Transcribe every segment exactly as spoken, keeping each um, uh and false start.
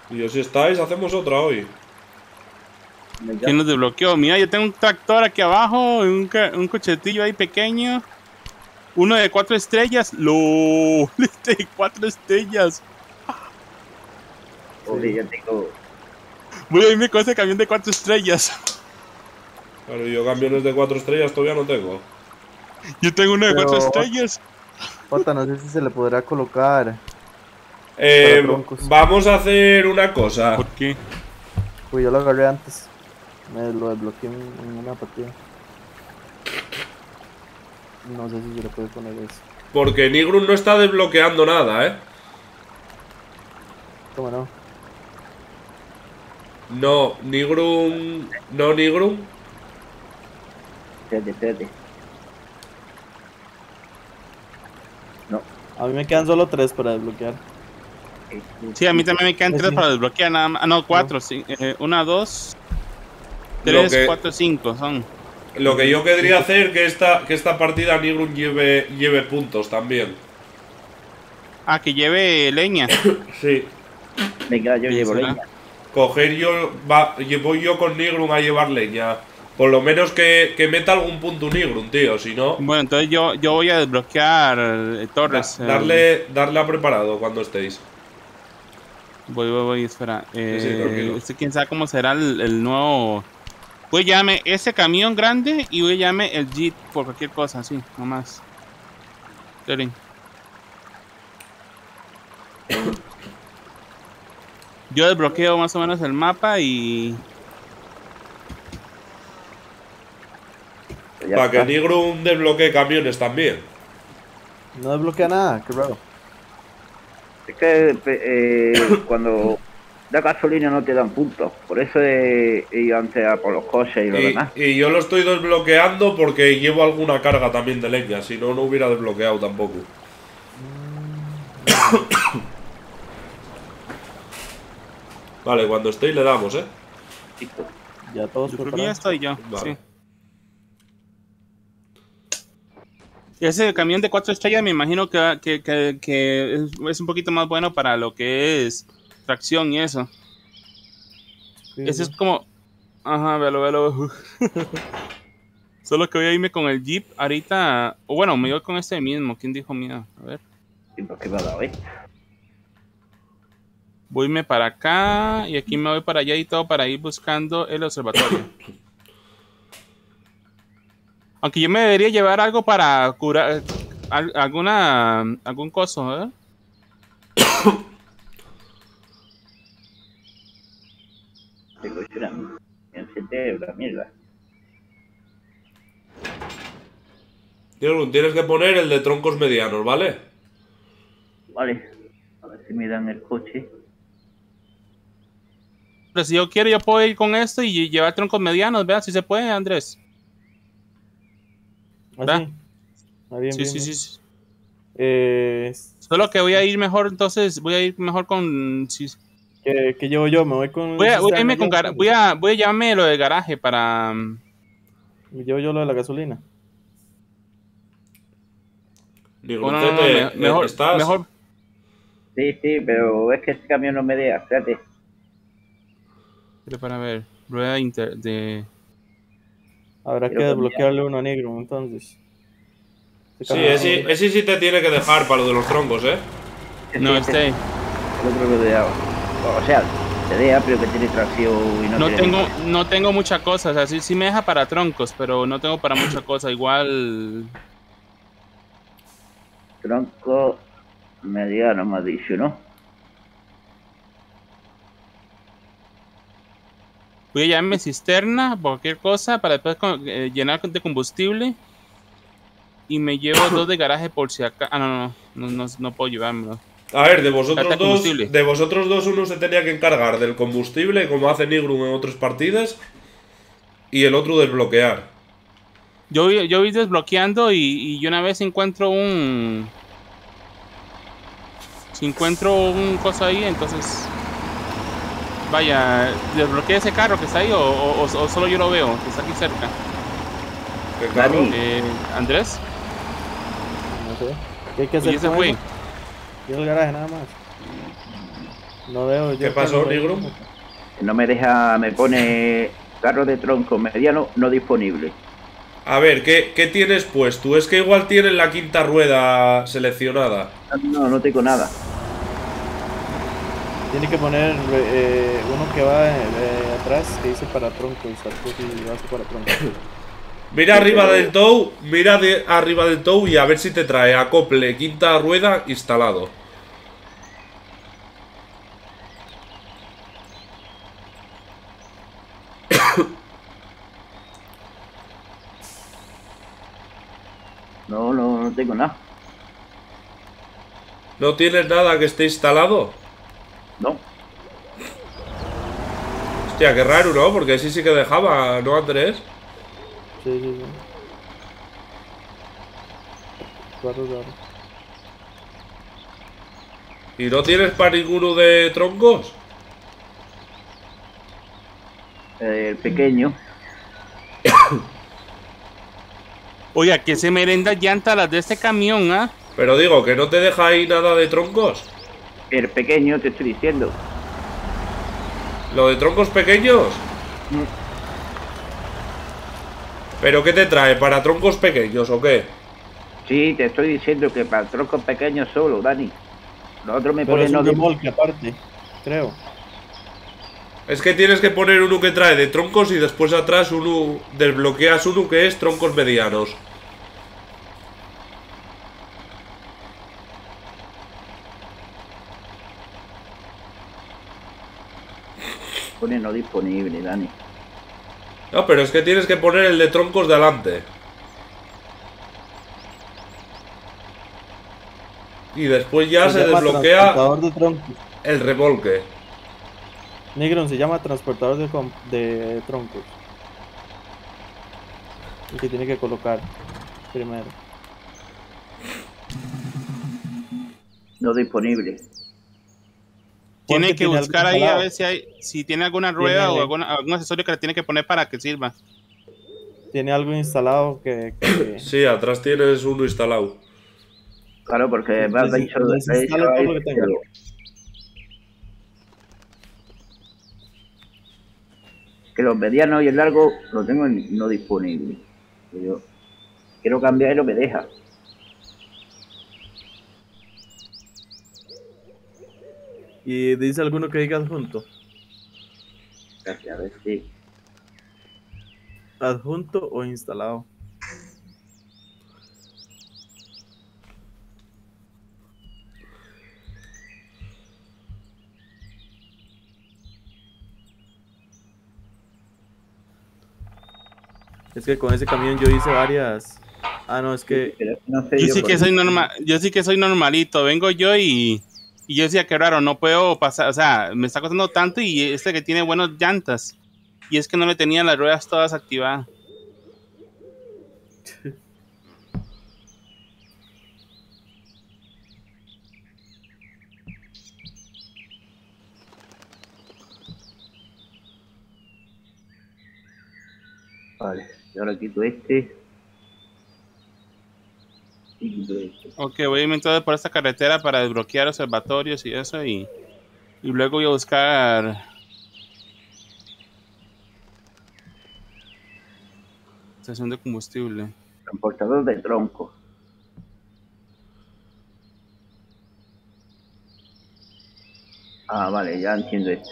Y yo, si estáis, hacemos otra hoy. ¿Quién nos desbloqueó? Mira, yo tengo un tractor aquí abajo, un, un cochetillo ahí pequeño. Uno de cuatro estrellas. ¡Lo! De cuatro estrellas. Oye, ya tengo. Voy a irme con ese camión de cuatro estrellas. Claro, yo camiones de cuatro estrellas todavía no tengo. Yo tengo uno de Pero, cuatro estrellas. Jota, no sé si se le podrá colocar. Eh, Para troncos. vamos a hacer una cosa. ¿Por qué? Pues yo lo agarré antes. Me lo desbloqueé en, en una partida. No sé si se le puede poner eso. Porque Nigrum no está desbloqueando nada, ¿eh? ¿Cómo no? No, Nigrum... No, Nigrum. Espérate, espérate. No. A mí me quedan solo tres para desbloquear. Sí, a mí también me quedan tres Sí. para desbloquear nada más. Ah, no, cuatro. Sí. Eh, una, dos, tres, que- cuatro, cinco son. Lo que yo querría hacer que esta, que esta partida Nigrum lleve, lleve puntos también. Ah, que lleve leña. Sí. Venga, yo Sí, llevo será. leña. Coger yo... Va, voy yo con Nigrum a llevar leña. Por lo menos que, que meta algún punto Nigrum, tío. Si no... Bueno, entonces yo, yo voy a desbloquear eh, torres. da- eh, darle, darle a preparado cuando estéis. Voy, voy, voy, espera. Eh, Sí, sí, tranquilo. este, quién sabe cómo será el, el nuevo. Voy a llamarme ese camión grande y voy a llamarme el Jeep por cualquier cosa, así, nomás. Esperen. Yo desbloqueo más o menos el mapa y. Ya Para que está. Nigrum desbloquee camiones también. No desbloquea nada, qué raro. Es que eh, cuando da gasolina no te dan puntos. Por eso he, he ido antes a por los coches y lo demás. Y, y yo lo estoy desbloqueando porque llevo alguna carga también de leña. Si no, no hubiera desbloqueado tampoco. Vale, cuando estéis le damos, ¿eh? Listo. Ya todos Yo creo que ya preparados. estoy yo. Vale. Sí. Y ese camión de cuatro estrellas me imagino que, va- que, que, que es, es un poquito más bueno para lo que es tracción y eso. Sí, Ese sí. es como. Ajá, velo, velo. Solo que voy a irme con el Jeep ahorita. O bueno, me voy con este mismo. ¿Quién dijo miedo? A ver. ¿Y por qué me ha dado esto? Voy a irme para acá y aquí me voy para allá y todo para ir buscando el observatorio. Aunque yo me debería llevar algo para curar. al- alguna. algún coso, ¿eh? Tengo una. Me encendé la mierda. Nigrum, tienes que poner el de troncos medianos, ¿vale? Vale. A ver si me dan el coche. Pero si yo quiero, yo puedo ir con esto y llevar troncos medianos, vea si se puede, Andrés. Ah, ¿Va? sí. Ah, bien, Sí, bien, sí, bien. sí, sí. Eh, Solo que voy a ir mejor, entonces voy a ir mejor con. si- ¿qué, qué llevo yo? Me voy con. voy, a, voy a irme cisterna con yo, gar- voy a voy a llamarme lo de garaje para. mm, Me llevo yo lo de la gasolina. Nigrum, no, no, no, Cete, me- eh, mejor, ¿estás? mejor. Sí, sí, pero es que este camión no me deja. Espérate. Pero para ver, rueda inter de. Habrá que Quiero cambiar. desbloquearle uno a negro, entonces. Este Sí, camión ese, no- ese sí te tiene que dejar para lo de los troncos, ¿eh? No, Sí, este. El otro lo deja. O sea, te deja, pero que tiene tracción y no, No tiene tengo, nada. no tengo mucha cosa, o sea, sí, sí me deja para troncos, pero no tengo para mucha cosa. Igual. Tronco mediano, me ha dicho, ¿no? Voy a llamarme cisterna, cualquier cosa, para después con- eh, llenar de combustible. Y me llevo dos de garaje por si acá. Ah, no, no, no, no, no puedo llevármelo. A ver, de vosotros Falta dos, combustible. de vosotros dos uno se tenía que encargar del combustible, como hace Nigrum en otras partidas, y el otro desbloquear. Yo, voy- yo voy desbloqueando y, y yo una vez encuentro un. Si encuentro un cosa ahí, entonces. Vaya, desbloqueé ese carro que está ahí o, o- o- o solo yo lo veo, que está aquí cerca. ¿Qué carro? Dani. Eh, Andrés, No sé. ¿Qué hay que hacer y ese con fue. eso? Ir al garaje nada más. No veo yo. ¿Qué pasó, carro de- negro? No me deja, me pone carro de tronco mediano no disponible. A ver, ¿qué, ¿qué tienes puesto? Es que igual tienes la quinta rueda seleccionada. No, no tengo nada. Tiene que poner eh, uno que va eh, atrás que dice para tronco y salto y vas para tronco. Mira Sí, arriba pero- del tow, mira de arriba del tow y a ver si te trae acople quinta rueda instalado. No, no, no tengo nada. ¿No tienes nada que esté instalado? No. Hostia, qué raro, ¿no? Porque sí sí que dejaba, ¿no, Andrés? Sí, sí, sí. Raro, raro. ¿Y no tienes para ninguno de troncos? Eh, el pequeño. Oiga, que se merenda llanta las de este camión, ¿ah? Pero digo, que no te deja ahí nada de troncos. El pequeño, te estoy diciendo. ¿Lo de troncos pequeños? Mm. ¿Pero qué te trae? ¿Para troncos pequeños o qué? Sí, te estoy diciendo que para troncos pequeños solo, Dani. Los otros me Pero es ponen no un de... remolque aparte, creo. Es que tienes que poner uno que trae de troncos y después atrás uno desbloqueas uno que es troncos medianos. Pone no disponible, Dani. No, pero es que tienes que poner el de troncos de adelante. Y después ya se, llama desbloquea transportador de troncos. el remolque. Negron se llama transportador de, com- de troncos. El que tiene que colocar primero. No disponible. Tiene Porque que tiene buscar algo ahí a instalado. ver si hay, si tiene alguna rueda o Tiene- alguna- algún accesorio que le tiene que poner para que sirva. Tiene algo instalado que. que- Sí, atrás tienes uno instalado. Claro, porque me has Des- dicho... me has desinstala dicho todo lo ahí que tenga. lo- que los medianos y el largo lo tengo en no disponible. Yo quiero cambiar y no me deja. Y dice alguno que diga adjunto. Gracias, a ver si... Adjunto o instalado. Es que con ese camión yo hice varias. Ah, no, es que. Pero no sé Yo sí por que qué. soy normal, yo sí que soy normalito, vengo yo y, y yo decía que raro, no puedo pasar, o sea, me está costando tanto y este que tiene buenas llantas. Y es que no le tenía las ruedas todas activadas. Vale, y ahora quito este. Y quito este. Ok, voy a irme entonces por esta carretera para desbloquear observatorios y eso y, y luego voy a buscar estación de combustible. Transportador de tronco. Ah, vale, ya entiendo esto.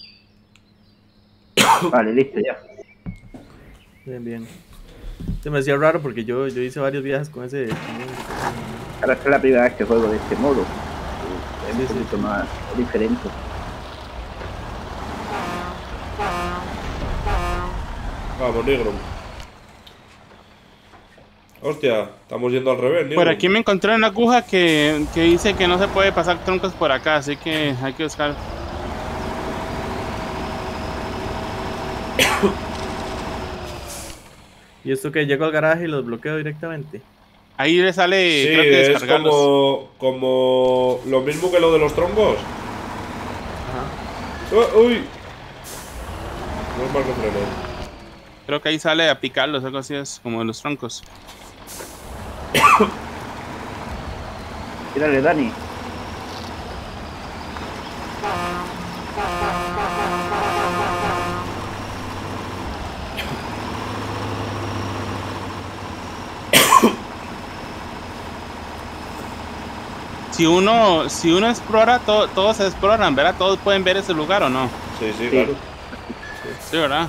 Vale, listo ya. Bien, bien. Se me hacía raro porque yo, yo hice varios viajes con ese camión. Ahora es la primera vez que juego de este modo. Es Sí, un sí, poquito sí. más diferente. Vamos, negro. Hostia, estamos yendo al revés, negro. Por aquí me encontré una aguja que, que dice que no se puede pasar troncos por acá, así que hay que buscar. Y esto que llego al garaje y los bloqueo directamente. Ahí le sale, Sí, creo que es descargarlos. como, como lo mismo que lo de los troncos. Ajá. Uh, ¡Uy! No es mal que frené. Creo que ahí sale a picarlos, algo así es, como en los troncos. Tírale, Dani. Si uno, si uno explora, to, todos se exploran, ¿verdad? Todos pueden ver ese lugar, ¿o no? Sí, sí, claro. Sí, ¿verdad?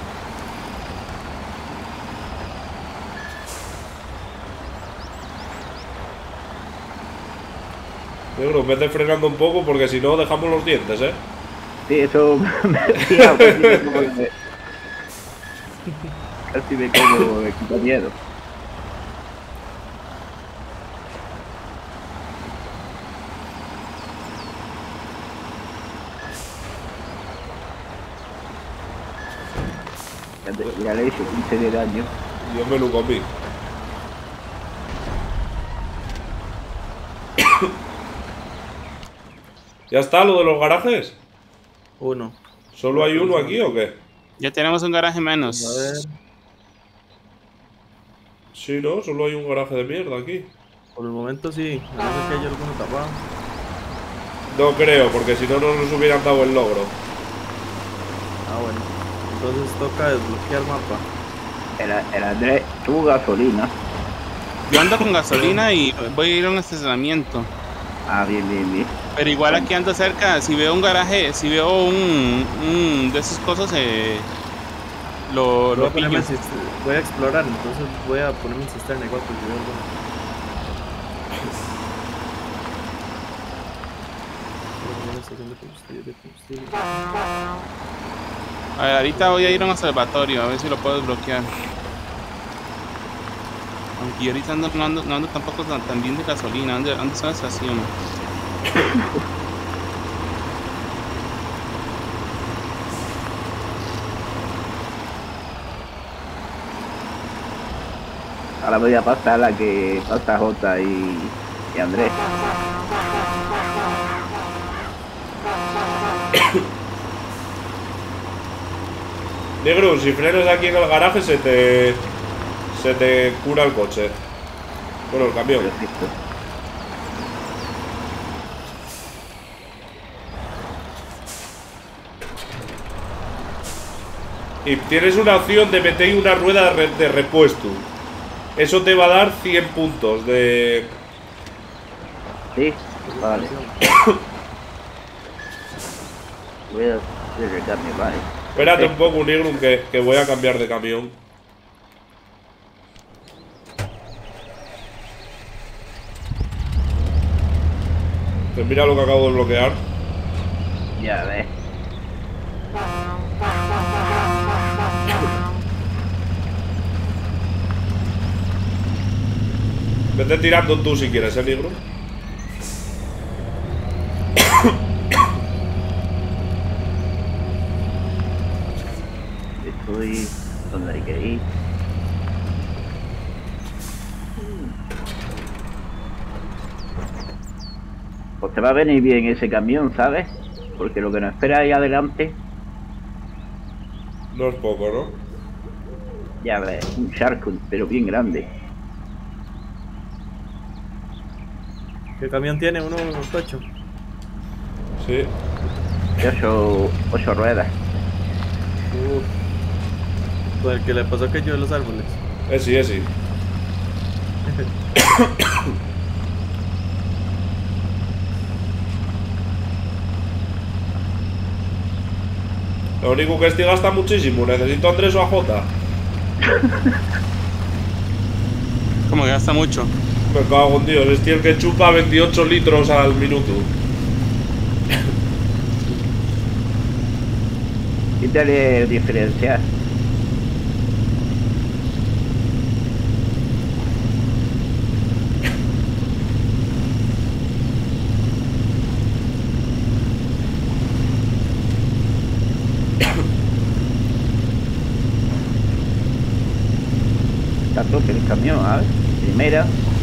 Negro, vete frenando un poco porque si no dejamos los dientes, ¿eh? Sí, eso me decía, casi me como de- casi me como de quita miedo. Ya le hice quince de daño. Yo me lo comí. ¿Ya está lo de los garajes? Uno. ¿Solo hay uno aquí o qué? Ya tenemos un garaje A ver. menos. Sí, no, solo hay un garaje de mierda aquí. Por el momento sí. A no ser que haya alguno tapado. No creo, porque si no, no nos hubieran dado el logro. Ah, bueno. Entonces toca desbloquear mapa. El, el Andrés tuvo gasolina. Yo ando con gasolina y voy a ir a un estacionamiento. Ah, bien, bien, bien. Pero igual aquí ando cerca, si veo un garaje, si veo un, un de esos cosas, eh, lo, Voy lo a, ponerme pillo. en cist- voy a explorar, entonces voy a ponerme en cisterna igual porque veo alguno. Estación de combustible, de combustible. A ver, ahorita voy a ir a un observatorio, a ver si lo puedo desbloquear. Aunque yo ahorita ando, no, ando, no ando tampoco tan, tan bien de gasolina, ando, ando en la estación. Ahora voy a pasar la que pasa Jota y, y Andrés. Negro, si frenas aquí en el garaje se te... Se te cura el coche. Bueno, el camión. Perfecto. Y tienes una opción de meter una rueda de, re- de repuesto. Eso te va a dar cien puntos de... Sí, vale. Voy a hacer el cambio, vale. Espérate un poco, Negro, que, que voy a cambiar de camión. Pues mira lo que acabo de bloquear. Ya ves. Vete tirando tú si quieres, ¿eh, Negro? Estoy donde hay que ir. Pues te va a venir bien ese camión, ¿sabes? Porque lo que nos espera ahí adelante, No es poco, ¿no? ya ves, un charco, pero bien grande. ¿Qué camión tiene? Uno ocho. Sí. De ocho, ocho ruedas. Uf. Con el que le pasó que yo de los árboles. Esi, esi. Lo único que este gasta muchísimo. Necesito a Andrés o a Jota. Como que gasta mucho. Me cago en Dios. Este el que chupa veintiocho litros al minuto. Quítale el diferencial. Está a tope el camión, ¿sabes? Primera.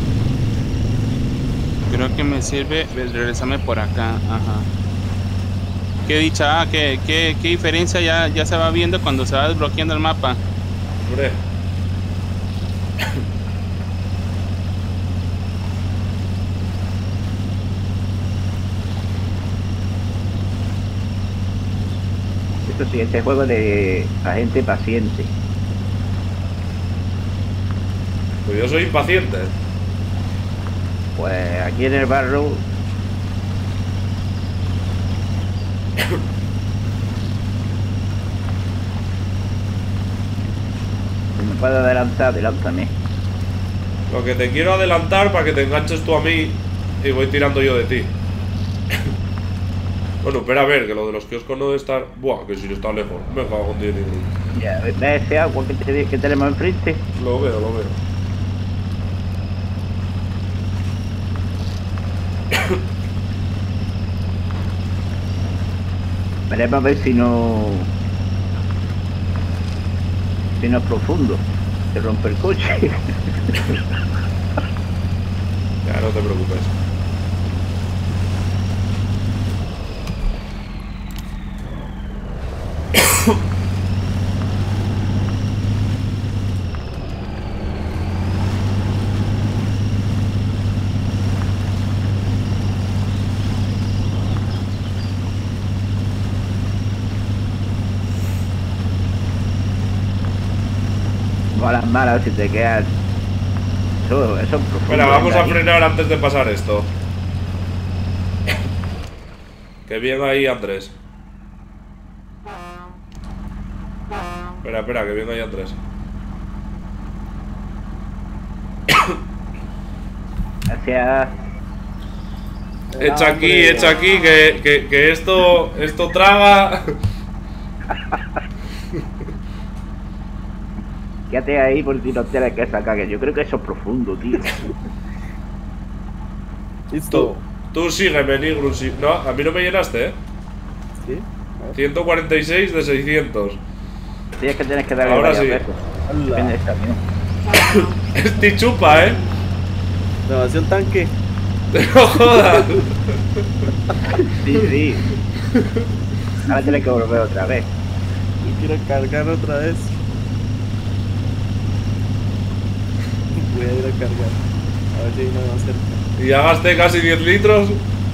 Creo que me sirve de regresarme por acá. Ajá. Qué dicha, ah, qué, qué, qué diferencia ya, ya se va viendo cuando se va desbloqueando el mapa. Hombre. Eso sí, este juego de la gente paciente. Pues yo soy impaciente. Pues aquí en el barro si me puedo adelantar, adelántame. Lo que te quiero adelantar para que te enganches tú a mí y voy tirando yo de ti. Bueno, espera a ver, que lo de los kioscos no debe estar... Buah, que si no está lejos. Me cago con diez minutos. Ya, ¿ves ese agua que, te, que tenemos enfrente? Lo veo, lo veo. Veremos a ver si no... Si no es profundo. Se rompe el coche. Ya, no te preocupes. Malas malas si te quedas. Eso, eso es profundo. Espera, vamos venga, a ahí. frenar antes de pasar esto. Que bien ahí, Andrés. Espera, espera, que bien ahí, Andrés. Gracias. Echa aquí, echa aquí, que, que, que esto, esto traga. Quédate ahí por si no tienes que sacar, que yo creo que eso es profundo, tío. Tú, Listo. tú sígueme, Nigru. sí- No, a mí no me llenaste, ¿eh? ¿Sí? A ver. ciento cuarenta y seis de seiscientos. Sí, es que tienes que darle Ahora varias sí. veces. Hola. Depende del camión. Este chupa, ¿eh? Renovación tanque. No jodas. Sí, sí. Ahora tienes que volver otra vez. Y quiero cargar otra vez. Voy a ir a cargar. A ver si hay nada más cerca. Y ya gasté casi diez litros.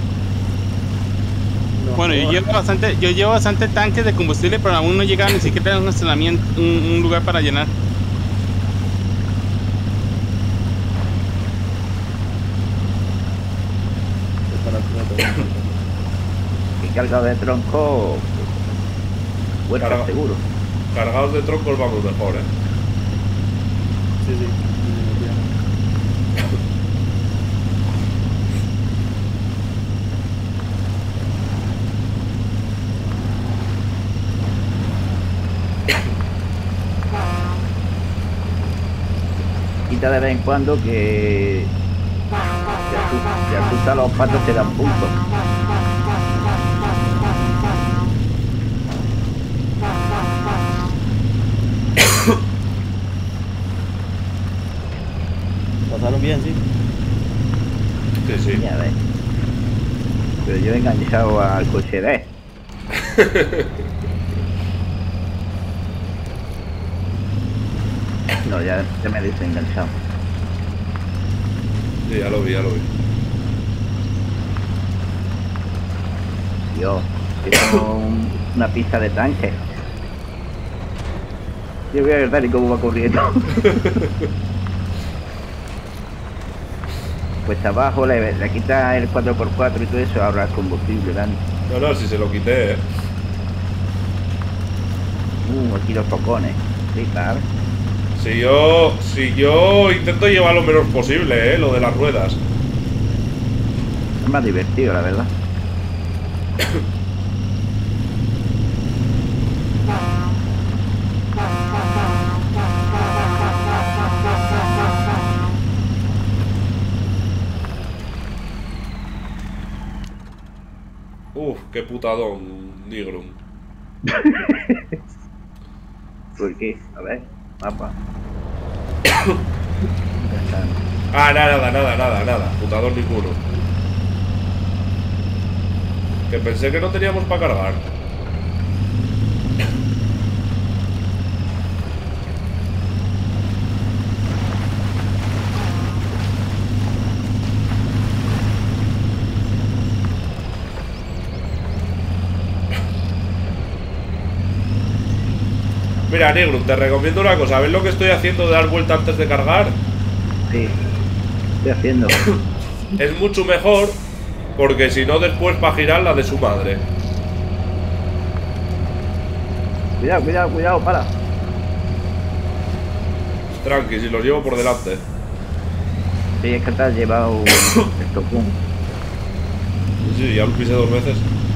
No, Bueno, yo llevo bastante, yo llevo bastante tanques de combustible, pero aún no he llegado ni siquiera a un estacionamiento, un, un lugar para llenar. Y cargado de tronco. Bueno, Carga- seguro. Cargados de troncos vamos mejor, ¿eh? Sí, sí. Quita de vez en cuando que. Que asusta, que asusta a los patos te dan puntos. Pasaron bien, sí. Sí, sí. Ya ves. Pero yo he enganchado al coche de. No, ya, ya me he desenganchado. Sí, ya lo vi, ya lo vi. Dios, es como un- una pista de tanque. Yo voy a ver tal y cómo va corriendo. Pues abajo le, le quita el cuatro por cuatro y todo eso, ahorra combustible, Dani. No, no, si se lo quité, ¿eh? Uh, aquí los focones. Sí, claro. Si yo, si yo intento llevar lo menos posible, ¿eh? Lo de las ruedas. Es más divertido, la verdad. Uf, qué putadón, Nigrum. ¿Por qué? A ver, mapa. Ah, nada, nada, nada, nada, nada. Putadón ninguno. Que pensé que no teníamos para cargar. Mira, Nigrum, te recomiendo una cosa. ¿Ves lo que estoy haciendo de dar vuelta antes de cargar? Sí, estoy haciendo. Es mucho mejor, porque si no después para girar la de su madre. Cuidado, cuidado, cuidado, para. Tranqui, si los llevo por delante. Sí, es que te has llevado el topón. Sí, ya lo pisé dos veces.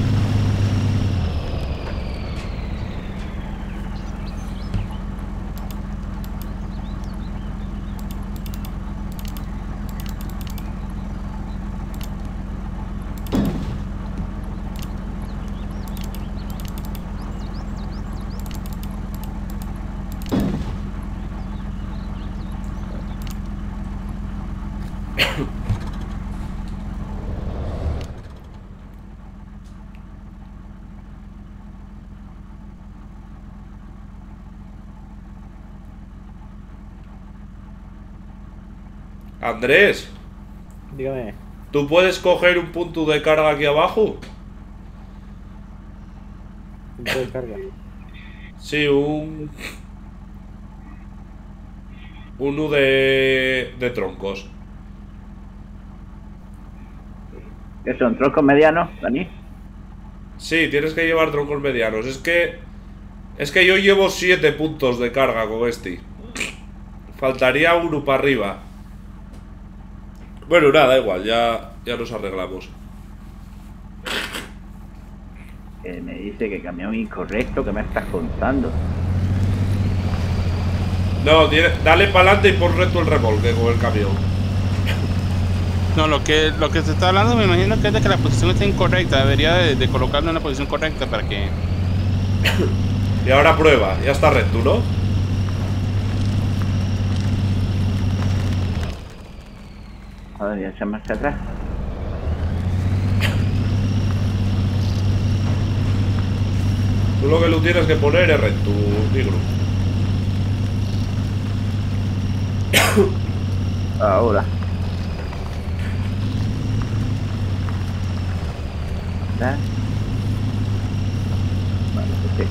Andrés, Dígame. ¿tú puedes coger un punto de carga aquí abajo? Punto de carga. Sí, un... Uno de... de troncos. ¿Qué son troncos medianos, Dani? Sí, tienes que llevar troncos medianos. Es que... Es que yo llevo siete puntos de carga con este. Faltaría uno para arriba. Bueno, nada, igual, ya, ya nos arreglamos. Eh, me dice que camión incorrecto, que me estás contando. No, tiene, dale para adelante y pon recto el remolque con el camión. No, lo que, lo que se está hablando me imagino que es de que la posición está incorrecta. Debería de, de colocarlo en la posición correcta para que... Y ahora prueba, ya está recto, ¿no? A ver, ya se marcha atrás. Tú lo que lo tienes que poner es recto, negro. Ahora. ¿Está? Vale, perfecto.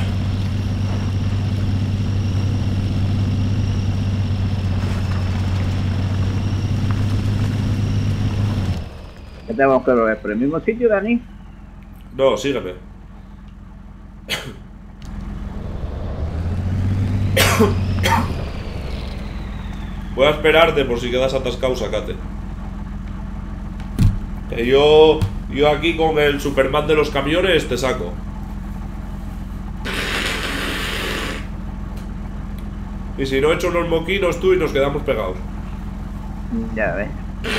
¿Qué tenemos que volver? ¿Por el mismo sitio, Dani? No, sígueme. Voy a esperarte por si quedas atascado, sacate. Que yo, yo aquí con el Superman de los camiones te saco. Y si no, echo unos moquinos tú y nos quedamos pegados. Ya ves.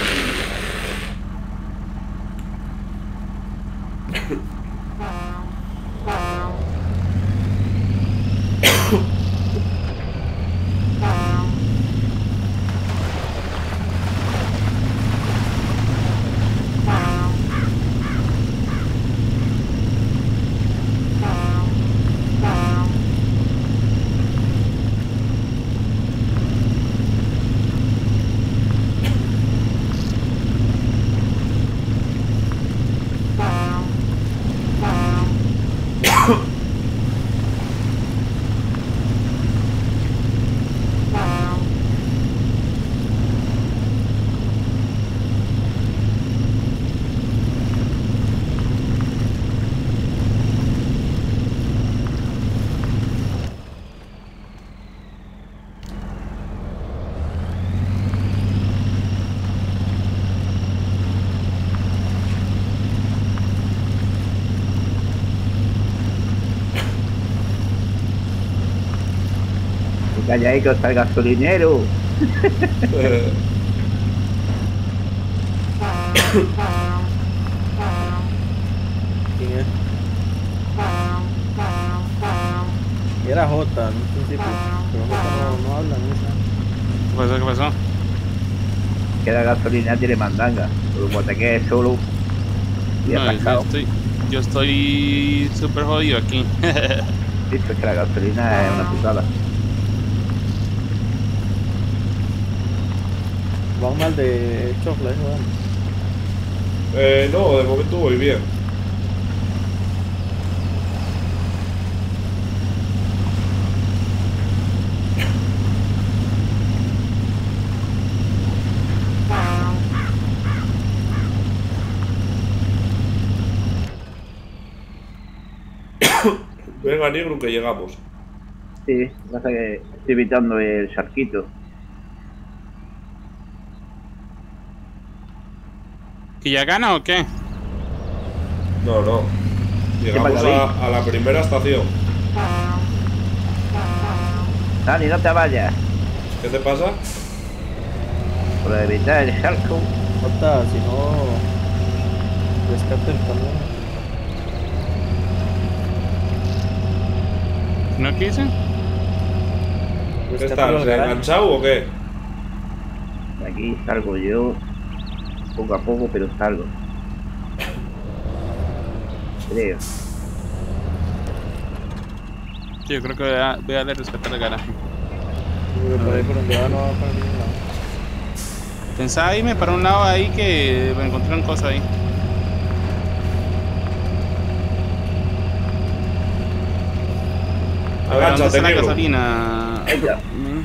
Calladito está el gasolinero. Eh, ¿Quién es? Y era Jota en un principio, pero Jota no, no habla, no es nada. ¿Qué pasó? ¿Qué pasó? Que la gasolina tiene mandanga. Como te quedes solo y No, yo atascado. estoy... Yo estoy súper jodido aquí. Visto que la gasolina es una putada. Va mal de chofla, eso va. eh, no, de momento voy bien. Venga, negro, que llegamos. Sí, pasa que estoy evitando el charquito. ¿Que ya gana o qué? No, no. Llegamos pasa ahí? a, a la primera estación. Dani, no te vayas. ¿Qué te pasa? Por evitar el charco. Jota, si no. Rescate el camión. ¿No quise? ¿Qué Rescátalo estás? al garaje. ¿Enganchado o qué? De aquí salgo yo. Poco a poco, pero salgo. Creo. Sí, yo creo que voy a, voy a darle rescatar el garaje. Pero por ahí por donde va no va para ningún lado. Pensaba irme para un lado ahí que me encontré una cosa ahí. A ver, ¿dónde Agánchate, está la negro. gasolina? Ella. Mm.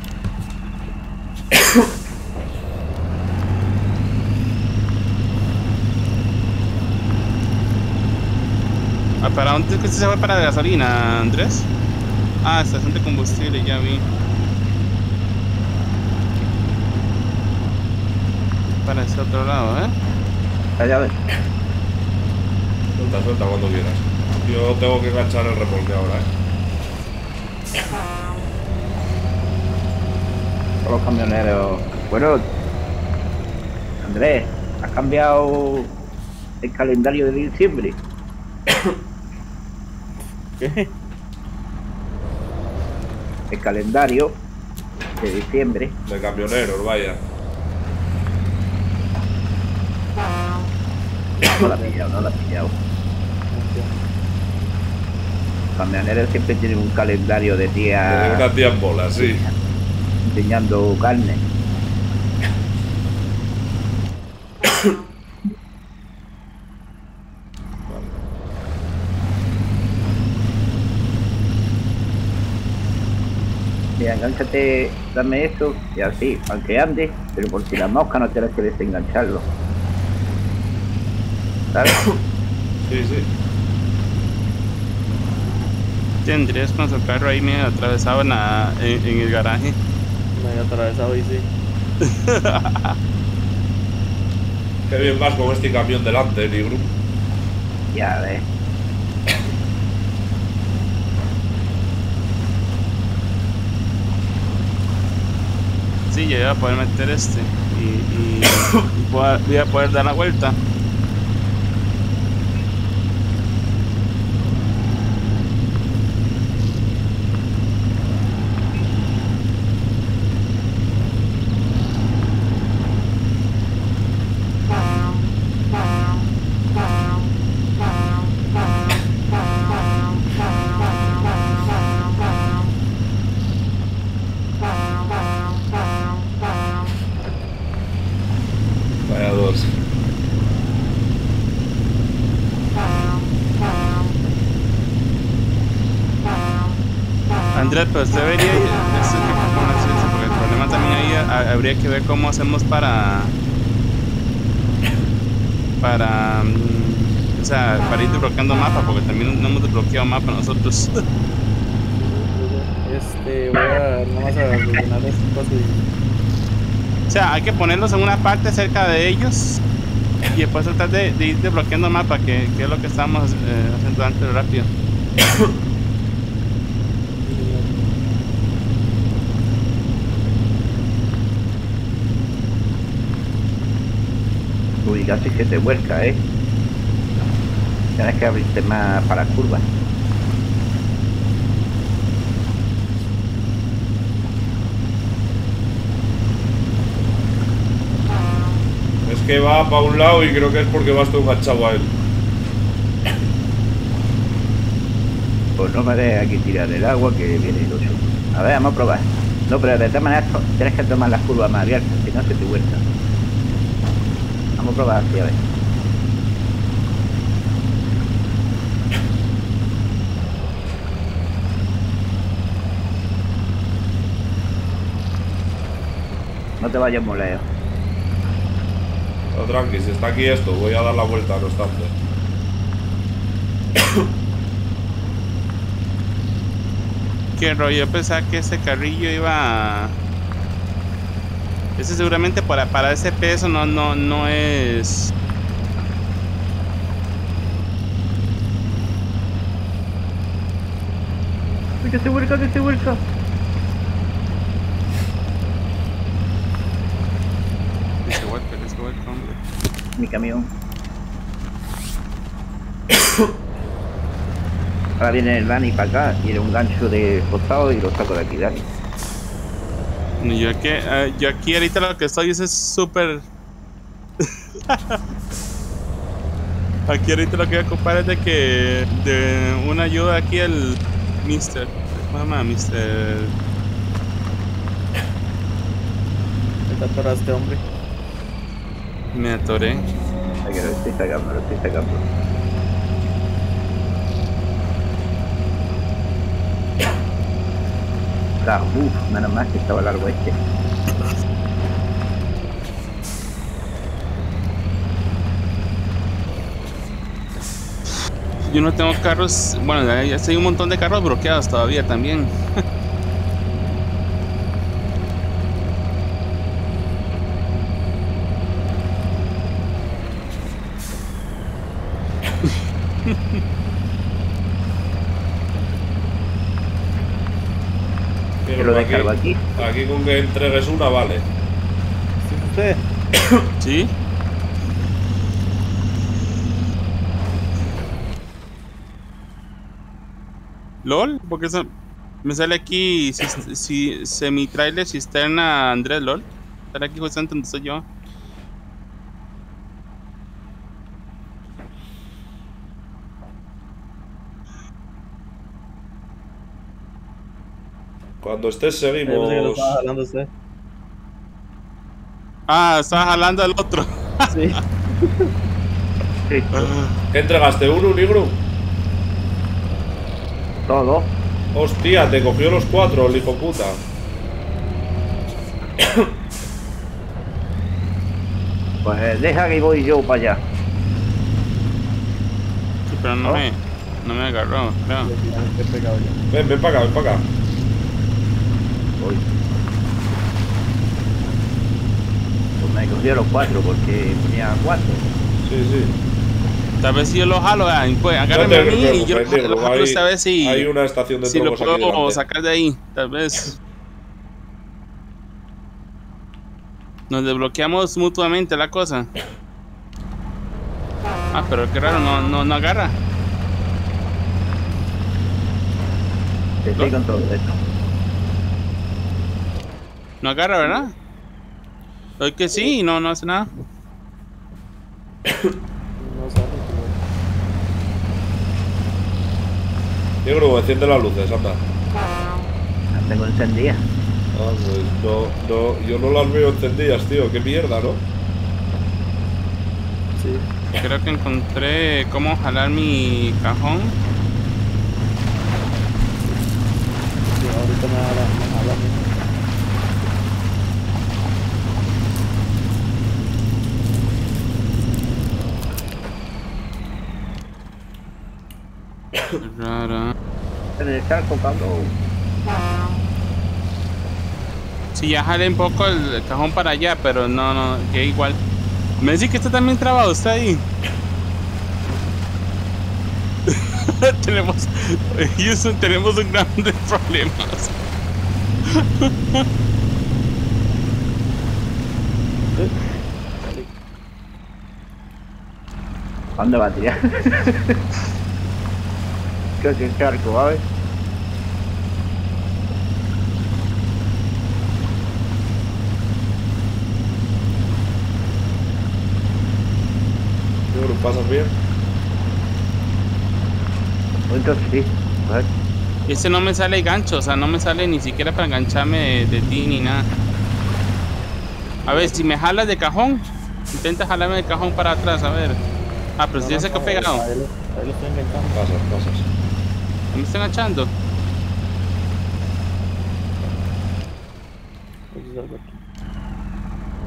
Ah, ¿para dónde es que usted se fue para la gasolina, Andrés? Ah, estación de combustible, ya vi. Para ese otro lado, ¿eh? Allá ves. Suelta, suelta cuando quieras. Yo tengo que enganchar el remolque ahora, eh. Todos los camioneros. Bueno, Andrés, ¿has cambiado el calendario de diciembre? ¿Qué? El calendario de diciembre. De camioneros, vaya. No la ha pillado, no la ha pillado. Los camioneros siempre tienen un calendario de De días una tía en bola, sí. enseñando carne. Mira, engánchate, dame eso y así, aunque ande, pero por si la mosca no tienes que desengancharlo. ¿Sabes? Sí, sí. Tendrías con su carro ahí medio atravesado en, la- en, en el garaje. Me había atravesado y sí. Qué bien vas con este camión delante, negro. Ya ves. Sí, yo iba a poder meter este y, y, y voy a- voy a poder dar la vuelta. Vaya dos. Andrés, pero usted debería ir, eso es que como así, eso, porque el problema también ahí ha- habría que ver cómo hacemos para para mm, o sea, para ir desbloqueando mapa, porque también no hemos desbloqueado mapa nosotros. Este, voy a nada más a rellenar este paso y. O sea, hay que ponerlos en una parte cerca de ellos y después tratar de, de ir desbloqueando mapa, que, que es lo que estamos eh, haciendo antes rápido. Uy, casi que te vuelca, ¿eh? Tienes que abrirte más para la curva. Es que va para un lado y creo que es porque vas tú enganchado a él. Pues no me dejes aquí tirar el agua que viene el ocho. A ver, vamos a probar. No, pero de todas maneras tienes que tomar las curvas más abiertas, si no se te vuelca. Vamos a probar así, a ver. No te vayas muy lejos. No, tranqui, si está aquí esto, voy a dar la vuelta, no obstante. Qué rollo, yo pensaba que ese carrillo iba a... Ese seguramente para, para ese peso no, no, no es... Uy, que se vuelca, que se vuelca. Que se vuelca, que se vuelca, hombre. Mi camión. Ahora viene el Dani para acá, tiene un gancho de costado y lo saco de aquí, Dani. Yo aquí, uh, yo aquí ahorita lo que estoy es súper... Aquí ahorita lo que voy a ocupar es de que... De una ayuda aquí el... mister ¿Cómo se llama? mister Te atoraste, hombre. Me atoré. Ay, que lo estoy sacando, lo estoy sacando. Ah, uff, menos mal que estaba largo este. Yo no tengo carros... Bueno, hay, hay un montón de carros bloqueados todavía también. Yo lo descargo aquí. Aquí con que entregues una, vale. ¿Sí usted? ¿Sí? ¿LOL? Porque eso me sale aquí si, si, semi-trailer cisterna Andrés LOL. Sale aquí justamente donde estoy yo. Cuando estés Yo pensé que lo seguimos. estaba jalando usted. Ah, estaba jalando al otro. Sí. Sí, ¿Qué entregaste? ¿Uno, negro? todo. Hostia, te cogió los cuatro, el hijo puta. Pues deja que voy yo para allá. Sí, pero no, ¿No? me, no me agarró, creo. He pegado ya. Ven, ven para acá, ven para acá. Voy. Pues me cogió los cuatro porque ponía cuatro. Sí, sí. Tal vez si yo lo jalo, ah, pues agárrame te a mí y yo preocupes, lo negro, jalo hay- esta vez si, Hay una estación de si lo troncos aquí puedo delante. sacar de ahí, tal vez. Nos desbloqueamos mutuamente la cosa. Ah, pero qué raro, no, no, no agarra. Estoy con todo esto. No agarra, ¿verdad? Hoy que sí, no, no hace nada. No sale, Negro, enciende las luces, anda. Las tengo encendidas. Ah, pues no, no, yo no las veo encendidas, tío. Qué mierda, ¿no? pero... Sí. Creo que encontré cómo jalar mi cajón. Sí, ahorita me habla, me habla a mí. Rara. En el charco, cabrón. Sí, ya jalé un poco el cajón para allá, pero no, no, que igual. Me dice que está también trabado, está ahí. tenemos, Houston, tenemos un gran de problemas. ¿Dónde va a tirar? Creo que el charco, ¿sabes? Negro, ¿pasas bien? Entonces sí. Pues, Ese no me sale gancho, o sea, no me sale ni siquiera para engancharme de, de ti ni nada. A ver, si me jalas de cajón, intenta jalarme de cajón para atrás, a ver. Ah, pero si ya se quedó pegado. Ahí lo, ahí lo estoy enganchando. Pasas, pasas. ¿Me está enganchando? Entonces salgo aquí.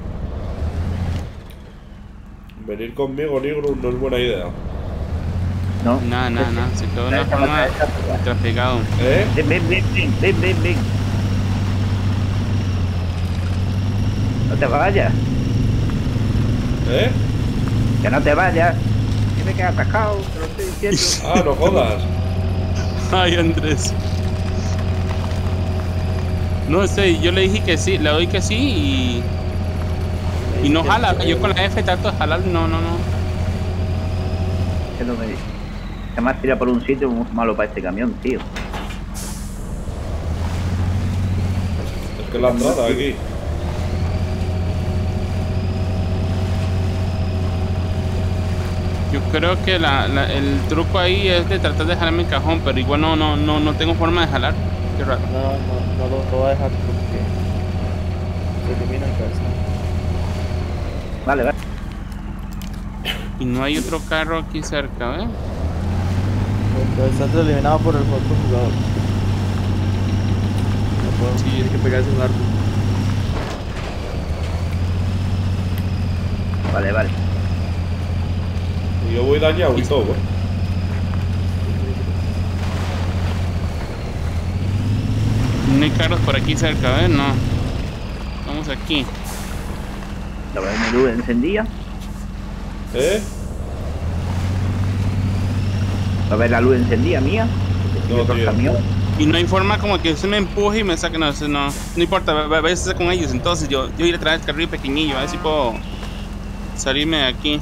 Venir conmigo, negro, no es buena idea. No. Nada, nada, nada. Se quedó en la forma traficado. ¿Eh? Ven, ven, ven, ven, ven, ven, ven. No te vayas, ¿Eh? que no te vayas. Que me quedas atascado, te lo estoy diciendo. Ah, no jodas. Ay, Andrés. No sé, yo le dije que sí, le doy que sí y. Y no jala. Yo con la F trato de jalar y no, no, no. Que no me dice. Se me ha tirado por un sitio muy malo para este camión, tío. Es que la entrada aquí. Yo creo que la, la, el truco ahí es de tratar de jalarme el cajón, pero igual no, no, no, no tengo forma de jalar. Qué raro. No, no, no lo, lo va a dejar porque se elimina el cabeza. Vale, vale. Y no hay otro carro aquí cerca, ¿eh? Estás eliminado por el otro jugador. No puedo, Sí. tiene que pegarse un árbol. Vale, vale. Y yo voy dañado y todo, ¿eh? No hay carros por aquí cerca, ¿eh? No. Vamos aquí. ¿Lo ves mi luz encendida? ¿Eh? ¿Lo ves la luz encendida mía? No, Otro tío. camión. Y no hay forma como que se me empuje y me saque, no, no, no importa, va- va- a veces con ellos, entonces yo, yo iré a traer el carril pequeñillo, a ver si puedo salirme de aquí.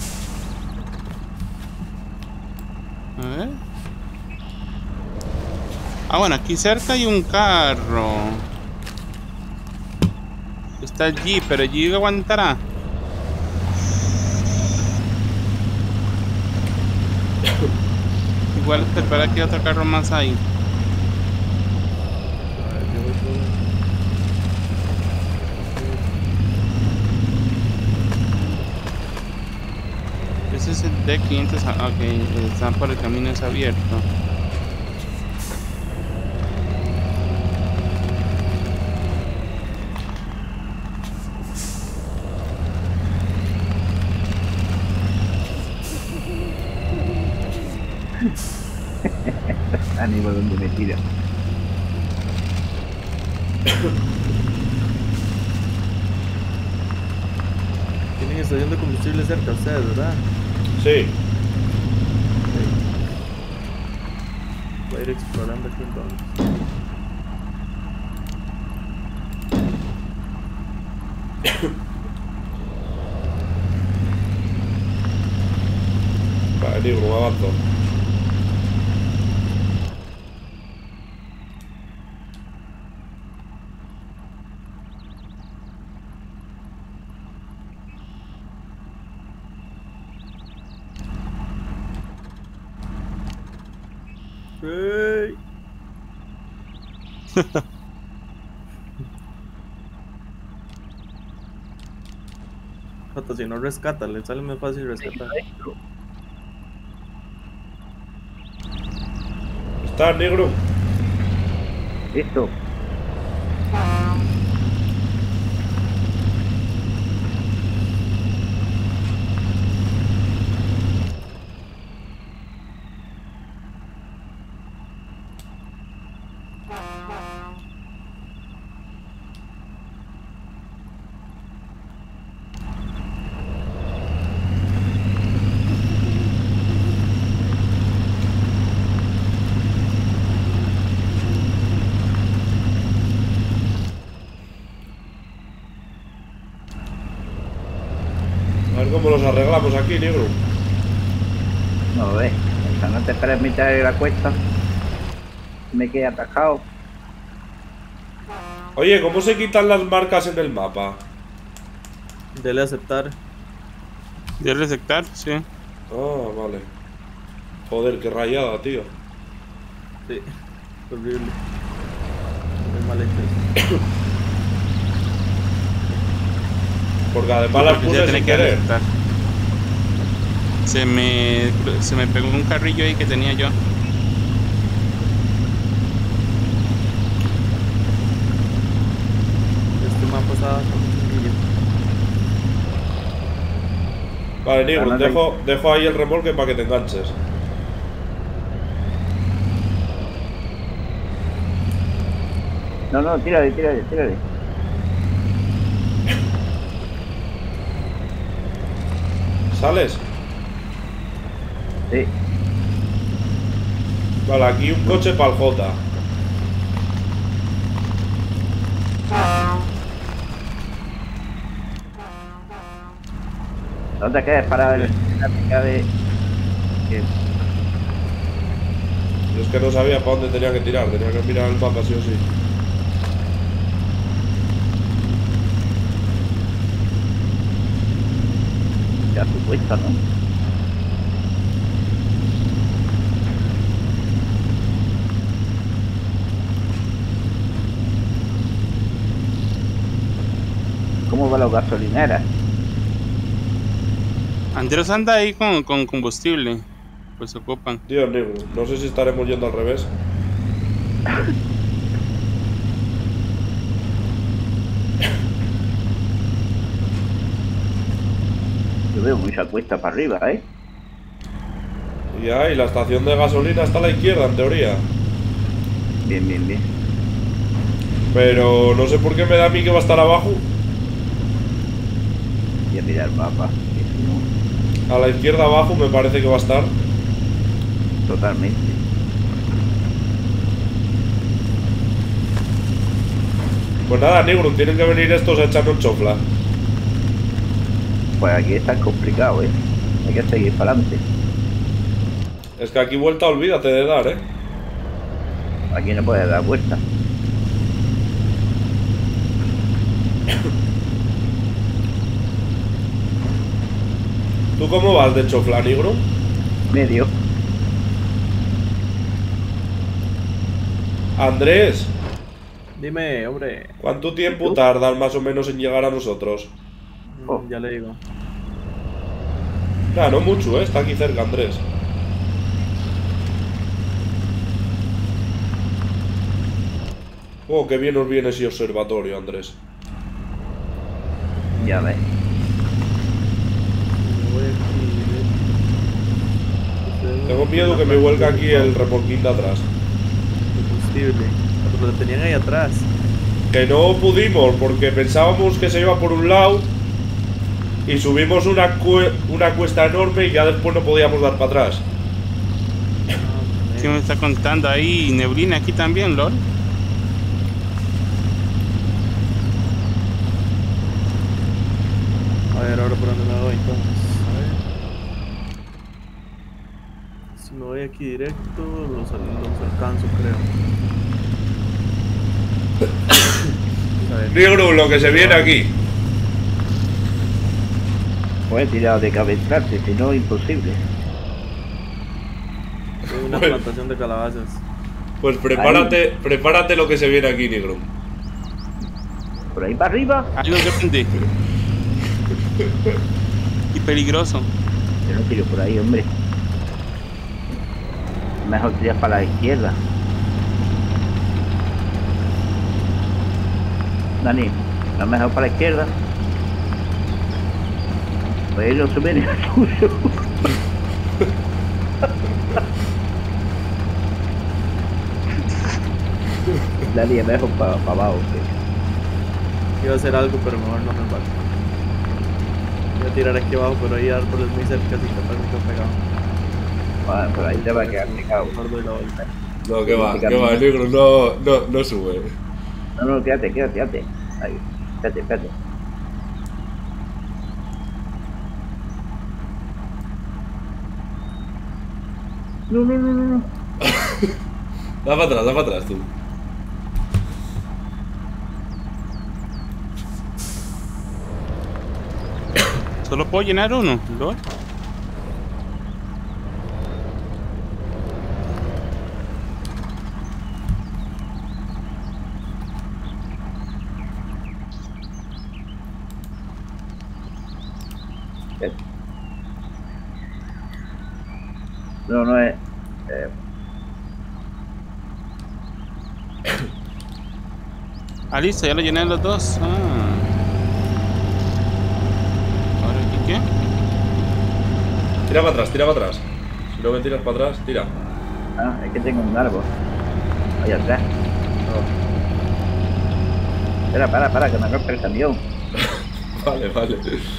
A ver. Ah, bueno, aquí cerca hay un carro. Está allí, pero allí aguantará. Igual te espera que otro carro más ahí. A ver, yo voy por- Ese es el D quinientos. ah, Ok, está por el camino, es abierto. Ánimo donde me tira. Tienen estación de combustible cerca ustedes, ¿verdad? Sí. Voy a ir explorando aquí entonces. Vale, negro, me avanzo. ¡Ey! Jota, si no rescata, le sale muy fácil rescatar. ¿Estás, negro? Listo. A ver cómo los arreglamos aquí, negro. No lo ves. O sea, no te esperes mitad de la cuesta. Me quedé atascado. Oye, ¿cómo se quitan las marcas en el mapa? Dele a aceptar. ¿De receptar? Sí. Ah, vale. Joder, qué rayada, tío. Sí, horrible. Muy mal hecho eso. Porque además las Porque puse ya sin tenía que querer. receptar. Se me, se me pegó un carrillo ahí que tenía yo. Este mapa estaba con mucho brillo. Vale, negro, Ganando dejo, dejo ahí el remolque para que te enganches. No, no, tírale, tírale, tírale. ¿Sales? Sí. Vale, aquí un coche para el J. No te quedes parado en la pica de... que- Yo es que no sabía para dónde tenía que tirar, tenía que mirar el mapa sí o sí. Ya supuesto, ¿no? ¿Cómo va la gasolinera? Andrés anda ahí con, con combustible. Pues se ocupan. Dios negro, no sé si estaremos yendo al revés. Yo veo mucha cuesta para arriba, ¿eh? Y ahí, la estación de gasolina está a la izquierda, en teoría. Bien, bien, bien. Pero no sé por qué me da a mí que va a estar abajo. Voy a mirar el mapa. Que si no, A la izquierda abajo me parece que va a estar. totalmente. Pues nada, negro, tienen que venir estos a echarnos chofla. Pues aquí está complicado, ¿eh? Hay que seguir para adelante. Es que aquí vuelta, olvídate de dar, ¿eh? Aquí no puedes dar vuelta. ¿Tú cómo vas de chofla, negro? Medio. Andrés, Dime, hombre. ¿cuánto tiempo tardan más o menos en llegar a nosotros? Mm, Oh. Ya le digo. Nah, no mucho, ¿eh? Está aquí cerca, Andrés. Oh, qué bien os viene ese observatorio, Andrés. Ya ves. Me voy aquí. Tengo miedo que me vuelca aquí el remolquín de atrás. Combustible. Pero lo tenían ahí atrás. Que no pudimos porque pensábamos que se iba por un lado y subimos una, cue- una cuesta enorme y ya después no podíamos dar para atrás. ¿Quién me está contando ahí? Neblina aquí también, LOL. A ver, ahora por dónde me voy entonces. A ver. Si me voy aquí directo, los, al- los alcanzo, creo. A ver. Negro, lo que se viene aquí. Pues he tirado de cabezarte, si no, imposible. Hay una Bueno. plantación de calabazas. Pues prepárate, prepárate lo que se viene aquí, negro. Por ahí para arriba. Ahí los grande. Y peligroso. Yo no tiro por ahí, hombre. Mejor tirar para la izquierda. Dani, ¿no es mejor para la izquierda? Pues no se ve ni el tuyo. Dani, es mejor para abajo. ¿Sí? Iba a hacer algo, pero mejor no me embarco. Voy a tirar aquí abajo, pero hay árboles muy cerca, así que capaz me quedo pegado. Bueno, por ahí te va a quedar pegado. Mejor doy la vuelta. No, que va, que va, negro, no, no, no sube. No, no, quédate, quédate, quédate. Ahí, espérate, espérate. No, no, no, no, no. Da para atrás, da para atrás tú. Solo puedo llenar uno, LOL. No, no es. Eh, Ah, listo, ya lo llené los dos. Ah. ¿Ahora aquí qué? Tira para atrás, tira para atrás. Si no me tiras para atrás, tira. ah, es que tengo un árbol. Ahí atrás. Espera, para, para, que me rompe el camión. Vale, vale.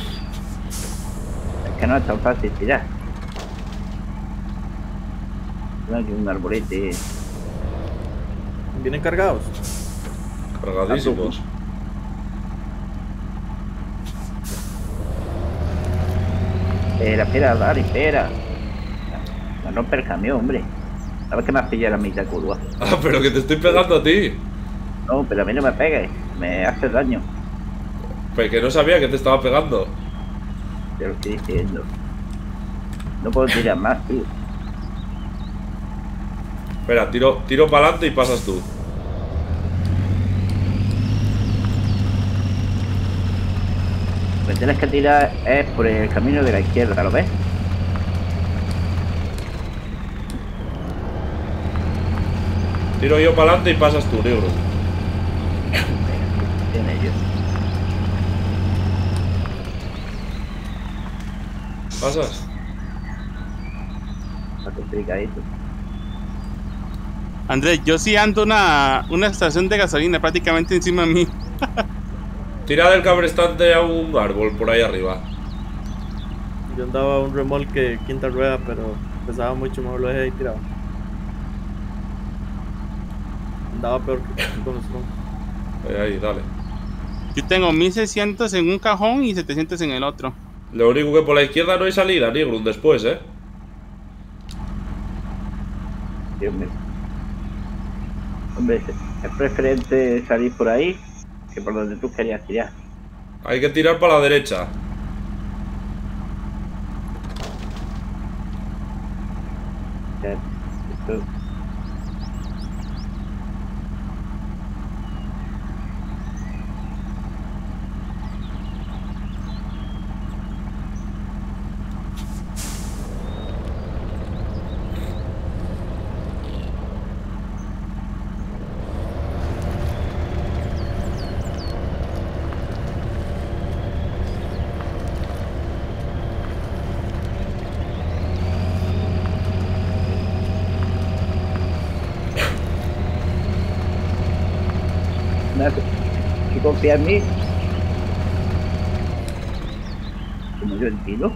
Es que no es tan fácil tirar. No hay un arbolete. ¿Vienen cargados? Cargadísimos. Espera, espera, dale, espera. Me rompe el camión, hombre. ¿Sabes que me has pillado la mitad curva? Ah, pero que te estoy pegando a ti. No, pero a mí no me pegues. Me hace daño. Pues que no sabía que te estaba pegando. Te lo estoy diciendo. No puedo tirar más, tío. Espera, tiro, tiro para adelante y pasas tú. Lo que tienes que tirar es por el camino de la izquierda, ¿lo ves? Tiro yo para adelante y pasas tú, negro. Tiene yo. ¿Pasas? Está complicadito. Andrés, yo sí ando una, una estación de gasolina prácticamente encima de mí. Tira del cabrestante a un árbol por ahí arriba. Yo andaba un remolque quinta rueda, pero pesaba mucho, mejor lo dejé ahí tirado. Andaba peor que con los troncos. Ahí, ahí, dale. Yo tengo mil seiscientos en un cajón y setecientos en el otro. Lo único que por la izquierda no hay salida, negro, después, ¿eh? Dios mío. Hombre, es preferente salir por ahí que por donde tú querías tirar. Hay que tirar para la derecha. Ya, esto- Nada, si confía en mí, como yo entiendo.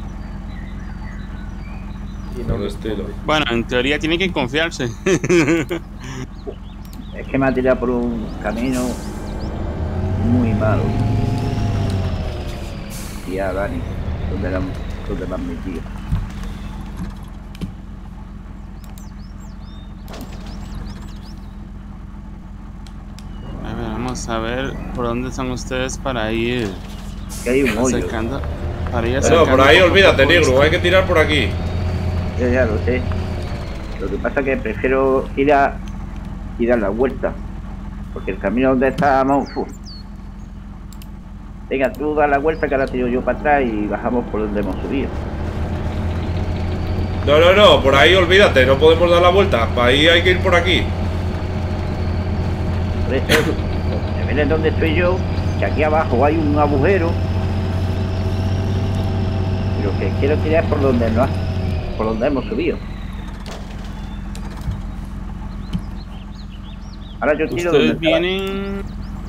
Y Por el me estilo. responde. Bueno, en teoría tiene que confiarse. Es que me ha tirado por un camino muy malo. Y a Dani, donde la, donde me han metido. A ver, vamos a ver por dónde están ustedes para ir Que hay un hoyo. acercando. Para ir No, acercando por ahí poco a olvídate, poco negro. esto. Hay que tirar por aquí. Ya, ya lo sé. Lo que pasa es que prefiero ir a y dar la vuelta. Porque el camino donde estábamos. Uf. Venga, tú da la vuelta que ahora tiro yo para atrás y bajamos por donde hemos subido. No, no, no. Por ahí olvídate. No podemos dar la vuelta. Para ahí hay que ir por aquí. Por eso, me ven donde estoy yo, que aquí abajo hay un agujero. Y lo que quiero tirar es por donde no ha- por donde hemos subido. Ahora yo tiro donde Ustedes estaba. vienen.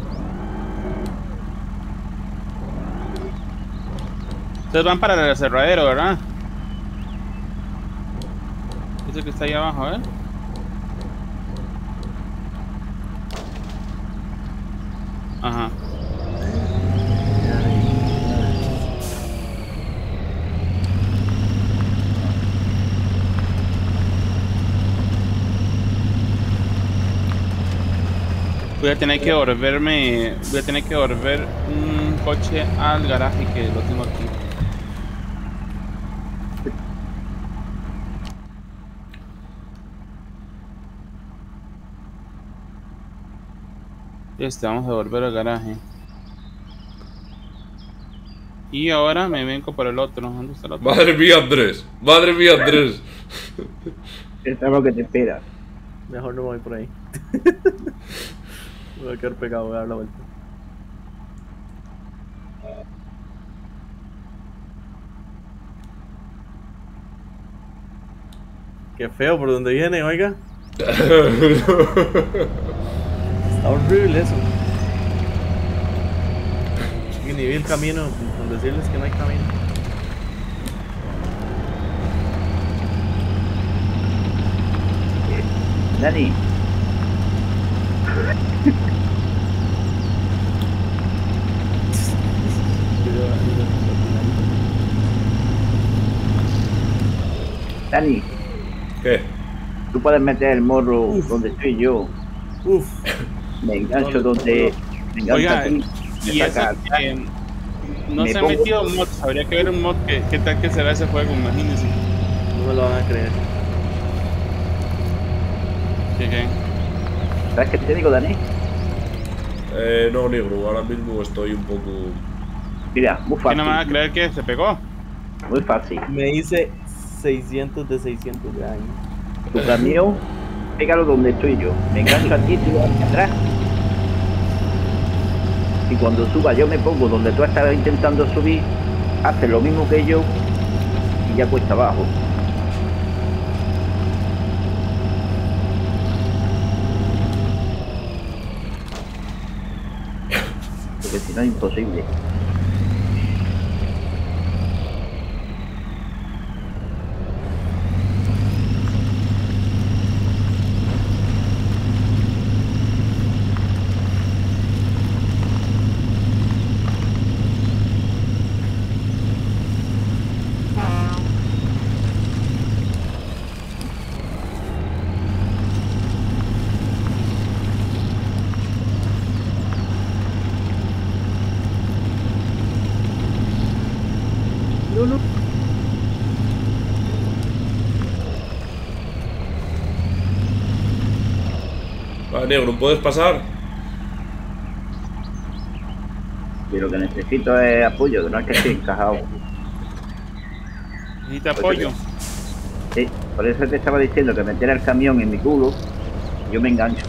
Ustedes van para el aserradero, ¿verdad? Ese que está ahí abajo, ¿eh? Ajá. Voy a tener que volverme, voy a tener que volver un coche al garaje que lo tengo aquí. Este, vamos a volver al garaje. Y ahora me vengo por el otro. ¿Dónde está el otro? Madre mía, Andrés. Madre mía, Andrés. Eso es lo que te espera. Mejor no me voy por ahí. Me voy a quedar pegado, voy a dar la vuelta. Qué feo por donde viene, oiga. Está horrible eso. ni vi el camino, con decirles que no hay camino. Dani. Dani, ¿Qué? tú puedes meter el morro Uf. donde estoy yo. Uf. Me engancho donde. Me engancho Oiga, aquí. y eso que no me se ha pongo... metido un mod. Habría que ver un mod. ¿Qué, qué tal que será ese juego? Imagínense. No me lo van a creer. ¿Qué, qué? ¿Sabes qué te digo, Dani? Eh, no, negro, ahora mismo estoy un poco... Mira, muy ¿Qué fácil. no me van a creer que se pegó? Muy fácil. Me hice seiscientos de seiscientos de año. Tu camión, pégalo donde estoy yo. Me engancho aquí, tiro hacia atrás. Y cuando suba yo me pongo donde tú estabas intentando subir, haces lo mismo que yo y ya cuesta abajo. Porque si no es imposible. Vale, negro, ¿puedes pasar? Y lo que necesito es apoyo, que no es que esté encajado. Necesita apoyo. Sí, por eso te estaba diciendo que metiera el camión en mi culo, yo me engancho.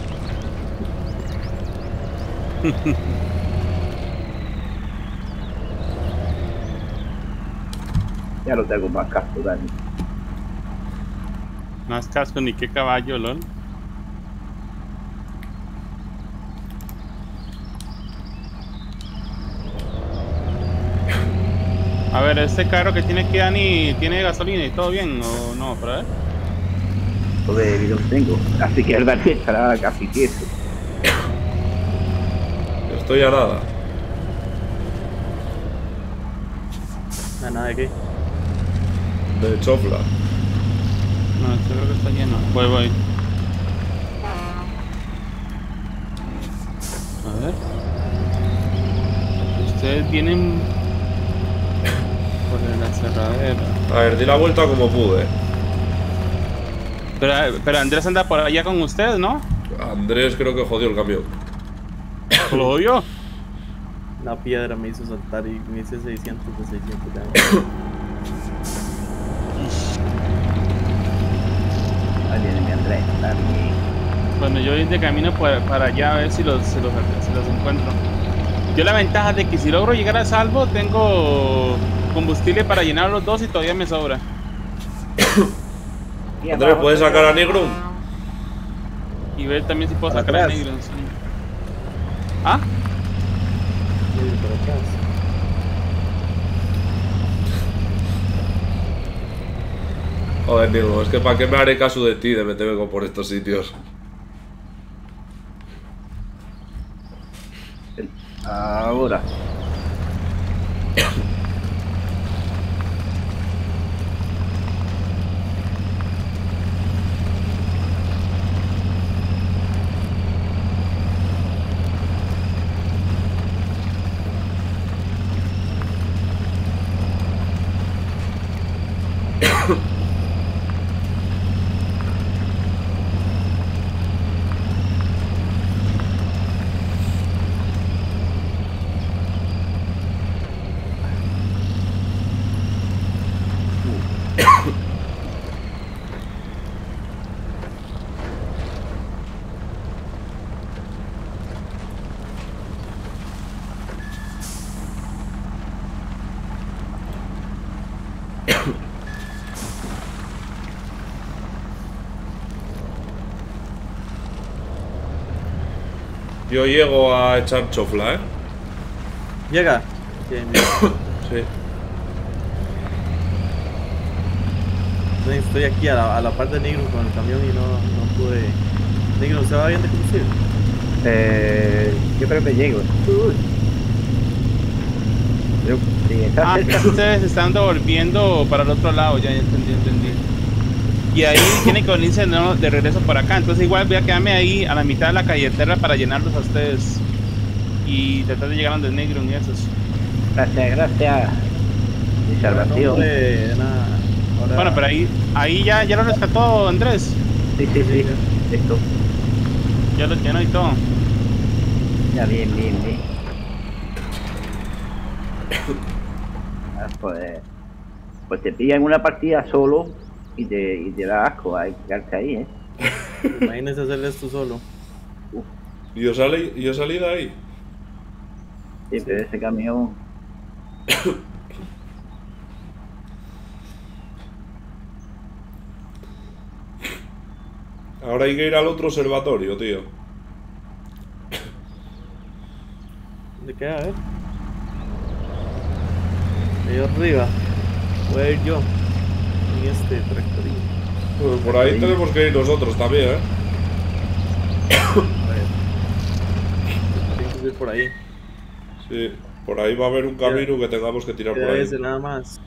Ya lo tengo más casco, Dani. Más casco ni qué caballo, lol. A ver, este carro que tiene aquí, Dani, ¿tiene gasolina y todo bien o no? ¿Para ver? Todo de bidón tengo, así que el Dani estará casi quieto. Estoy a nada. ¿A nada de qué? De chofla. No, este creo que está lleno. Voy, voy. A ver. Ustedes vienen por el aserradero. A ver, di la vuelta como pude. Pero, pero Andrés anda por allá con ustedes, ¿no? Andrés creo que jodió el camión. ¿Lo odio? Una piedra me hizo saltar y me hice seiscientos de seiscientos de año. Ahí viene mi Andrés, Dani. Bueno, yo voy de camino para, para allá a ver si los, si, los, si los encuentro. Yo la ventaja de que si logro llegar a salvo, tengo combustible para llenar los dos y todavía me sobra. Andrés, ¿puedes sacar a negro? Y ver también si puedo Para sacar a atrás. negro. Sí. ¿Ah? Sí, por atrás. Joder, negro, es que ¿para qué me haré caso de ti de meterme por estos sitios? Ahora. Yo llego a echar chofla, ¿eh? Llega. Bien, bien. Sí. Entonces, estoy aquí a la, a la par de Negro con el camión y no, no pude. Negro, ¿usted va bien de conducir? Eh, yo creo que llego. Uy. Yo, sí, está Ah, cerca. ustedes están devolviendo para el otro lado, ya entendí, entendí. Y ahí tiene que venirse ¿no? de regreso por acá. Entonces igual voy a quedarme ahí a la mitad de la carretera para llenarlos a ustedes. Y tratar de llegar a donde Negro y esos. Gracias, gracias. Mi salvación. No, hombre, nada. Ahora... Bueno, pero ahí, ahí ya, ya lo rescató Andrés. Sí, sí, sí. Esto. Ya lo llenó y todo. Ya, bien, bien, bien. Ah, pues, pues te pillan una partida solo y te, y te da asco. Hay que quedarte ahí, ¿eh? Imagínese hacer esto solo. ¿Y yo salí, yo salí de ahí? Sí, pero ese camión. Ahora hay que ir al otro observatorio, tío. ¿De qué? A ver. Ahí arriba. Voy a ir yo. En este tractorín. Pues por ahí tenemos que ir nosotros también, ¿eh? A ver. Tengo que ir por ahí. Sí, por ahí va a haber un camino que tengamos que tirar por Queda ahí. ese nada más.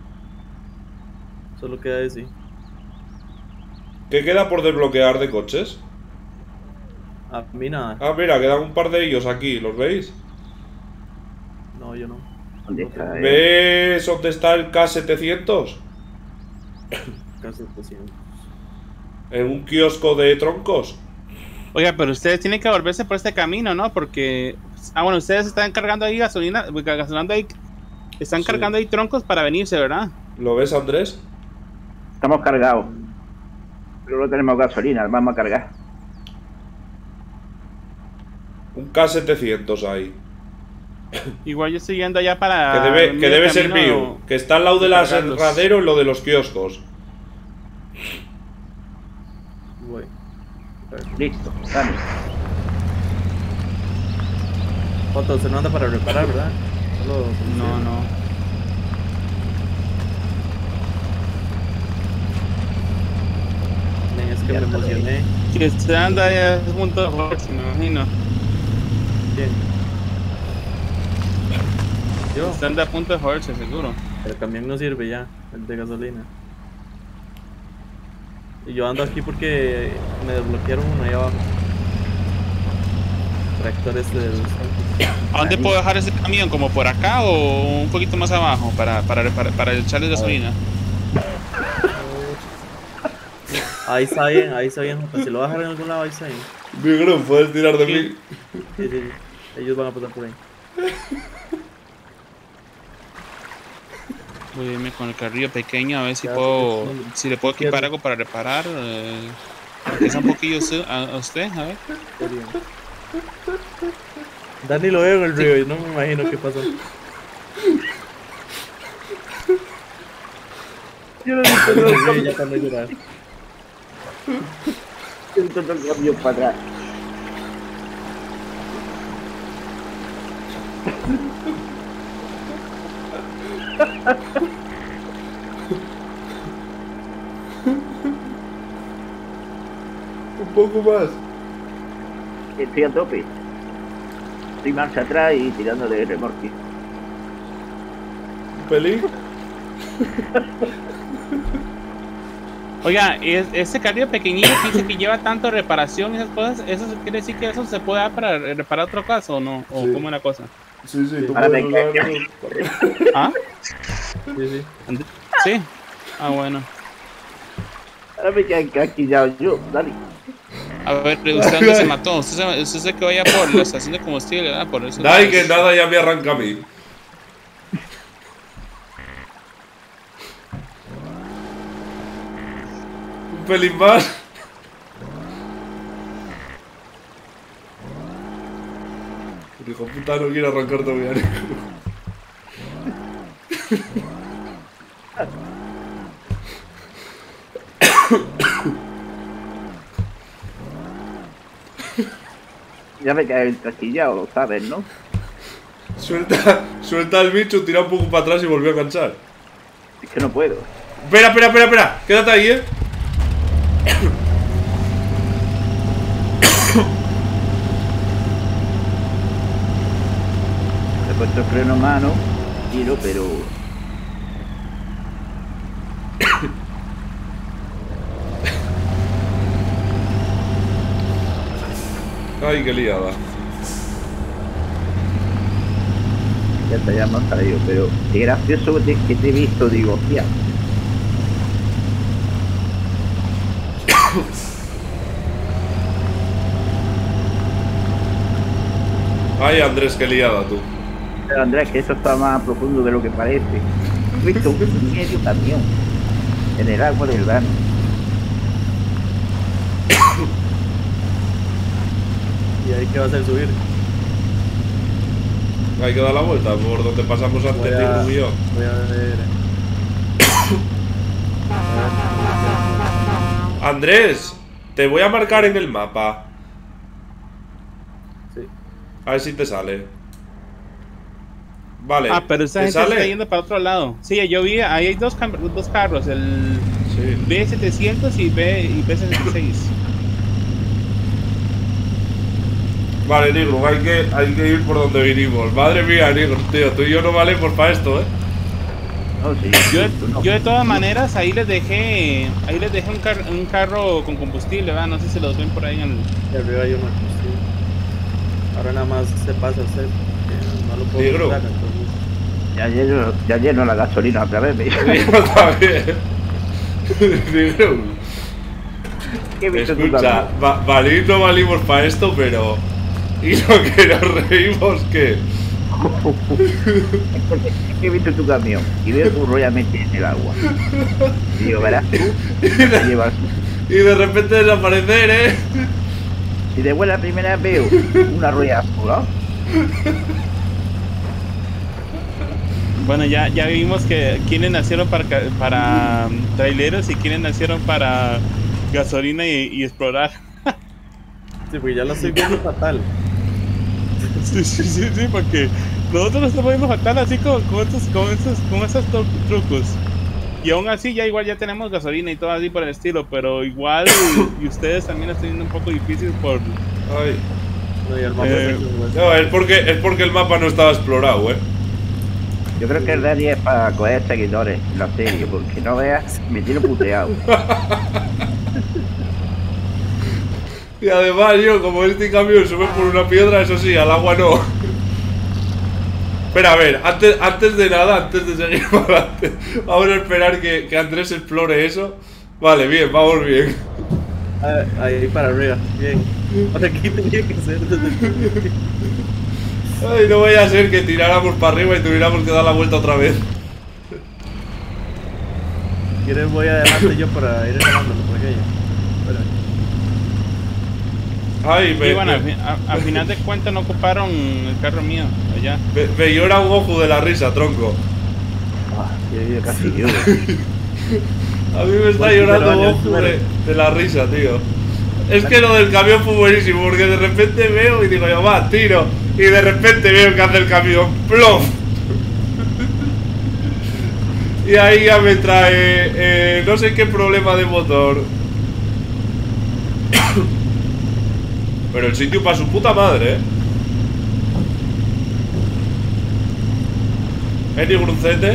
Solo queda ese. ¿Qué queda por desbloquear de coches? A mí nada. Ah, mira, quedan un par de ellos aquí, ¿los veis? No, yo no. ¿Dónde está? eh? ¿Ves dónde está el K setecientos? Casi setecientos. En un kiosco de troncos. Oiga, pero ustedes tienen que volverse por este camino, ¿no? Porque... Ah, bueno, ustedes están cargando ahí gasolina, gasolando ahí... Están Sí. cargando ahí troncos para venirse, ¿verdad? ¿Lo ves, Andrés? Estamos cargados. Pero no tenemos gasolina, vamos a cargar. Un K setecientos ahí. Igual yo estoy yendo allá para... Que debe, que medio debe ser camino mío. Que está al lado del de cargarlos. aserradero y lo de los kioscos. Voy. A ver. Listo, dale. Otto, usted no anda para reparar, ¿verdad? Solo No, no. Men, es que me emocioné. Que usted anda allá junto a Jorge, me imagino. ¿Quién? Yo. Usted anda a punto de Jorge, seguro. El camión no sirve ya, el de gasolina. Y yo ando aquí porque me desbloquearon uno ahí abajo. Tractor este del... ¿A dónde puedo dejar ese camión? ¿Como por acá o un poquito más abajo? Para, para, para, para echarle gasolina. Ahí está bien, ahí está bien. Si lo voy a dejar en algún lado, ahí está bien. Negro, puedes tirar de Sí. mí. Sí, sí, sí. Ellos van a pasar por ahí. Voy a irme con el carrillo pequeño a ver si Ya, puedo, sí, sí. si le puedo equipar algo para reparar. Eh, que sea un poquillo usted- a, a usted, a ver. Está bien. Dani lo veo en el río y no me imagino qué pasó. Yo no necesito En todo el el río camión, ya para no llorar. yo necesito todo el camión para atrás. Un poco más. Estoy a tope. Estoy marcha atrás y tirando de remorque. Un pelín. Oiga, es, ese carrillo pequeñito que dice que lleva tanto reparación y esas cosas, ¿eso quiere decir que eso se puede dar para reparar otro caso o no? ¿O Sí. cómo es la cosa? Sí, sí, tú Ahora puedes me usar cae. eso. ¿Ah? Sí, sí. ¿Sí? Ah, bueno. Ahora me quedan casquillado yo, dale. A ver, ¿usted dónde se mató? Usted se, usted se quedó allá por la estación de combustible, ¿verdad? Por eso. Dai, que nada ya me arranca a mí. Un pelín más. El hijo puta no quiere arrancar todavía. Ya me cae el casquillado, lo sabes, ¿no? Suelta, suelta el bicho, tira un poco para atrás y volvió a enganchar. Es que no puedo. Espera, espera, espera, espera. Quédate ahí, eh. He puesto el freno a mano, tiro, pero... Ay, qué liada. Ya está, ya me han salido, pero qué gracioso que te, que te he visto, digo, hostia. Ay, Andrés, qué liada tú. Pero Andrés, que eso está más profundo de lo que parece. He visto un medio camión en el agua del Dano. ¿Y ahí qué va a hacer subir? Hay que dar la vuelta por donde pasamos antes Voy de a, Rubio. voy a ver. Andrés, te voy a marcar en el mapa. Sí. A ver si te sale. Vale. Ah, pero esa ¿te gente está sale? yendo para otro lado. Sí, yo vi, ahí hay dos, cam- dos carros, el Sí. B setecientos y B y B sesenta y seis. Vale, Nigro, hay que, hay que ir por donde vinimos. Madre mía, Nigro, tío, tú y yo no valemos para esto, eh. No, sí, Yo, tú no. yo de todas maneras ahí les dejé, ahí les dejé un, car- un carro con combustible, ¿verdad? No sé si los ven por ahí en el... Y arriba hay uno. Sí. Ahora nada más se pasa a hacer. porque No lo puedo Negro. quitar, entonces. Ya lleno, ya lleno la gasolina otra vez. Me Yo también. Nigro, ¿Qué he visto tú escucha, también? va, valir no valimos para esto, pero... Y lo que nos reímos, ¿qué? Es que he visto tu camión y veo tu rollo metido en el agua. Y digo, verás tú, Y de, llevas. y de repente desaparecer, ¿eh? Y después la primera vez veo una rueda sola. Bueno, ya, ya vimos que quienes nacieron para, ca- para um, traileros y quienes nacieron para gasolina y, y explorar. Sí, porque ya lo estoy viendo fatal. Sí, sí, sí, sí, porque nosotros nos estamos viendo fatal así con, con estos, con estos, con esos tru- trucos. Y aún así ya igual ya tenemos gasolina y todo así por el estilo, pero igual y ustedes también lo están viendo un poco difícil por... Ay. No, y el mapa Eh, está como- No, es porque, es porque el mapa no estaba explorado, ¿eh? Yo creo que el Dani es para coger seguidores en la serie, porque no veas, me tiene puteado. Y además yo, como este camión sube por una piedra, eso sí, al agua no. Espera, a ver, antes, antes de nada, antes de seguir para adelante, vamos a esperar que, que Andrés explore eso. Vale, bien, vamos bien. Ah, ahí para arriba, bien. Por aquí tenía que ser desde aquí. Ay, no vaya a ser que tiráramos para arriba y tuviéramos que dar la vuelta otra vez. Si quieres voy adelante yo para ir grabándolo, pequeño. Espera. Ay, me, Y bueno, al, me, fi- a- al final de cuentas no ocuparon el carro mío allá. me- me llora un ojo de la risa, tronco. Ah, yo, yo casi yo. A mí me está Pues, llorando pero, un años, ojo de, pero- de la risa, tío. Es que lo del camión fue buenísimo, porque de repente veo y digo yo, va, tiro. Y de repente veo que hace el camión, ¡plof! Y ahí ya me trae, eh, no sé qué problema de motor. Pero el sitio para su puta madre, ¿eh? ¿Es ni gruncete?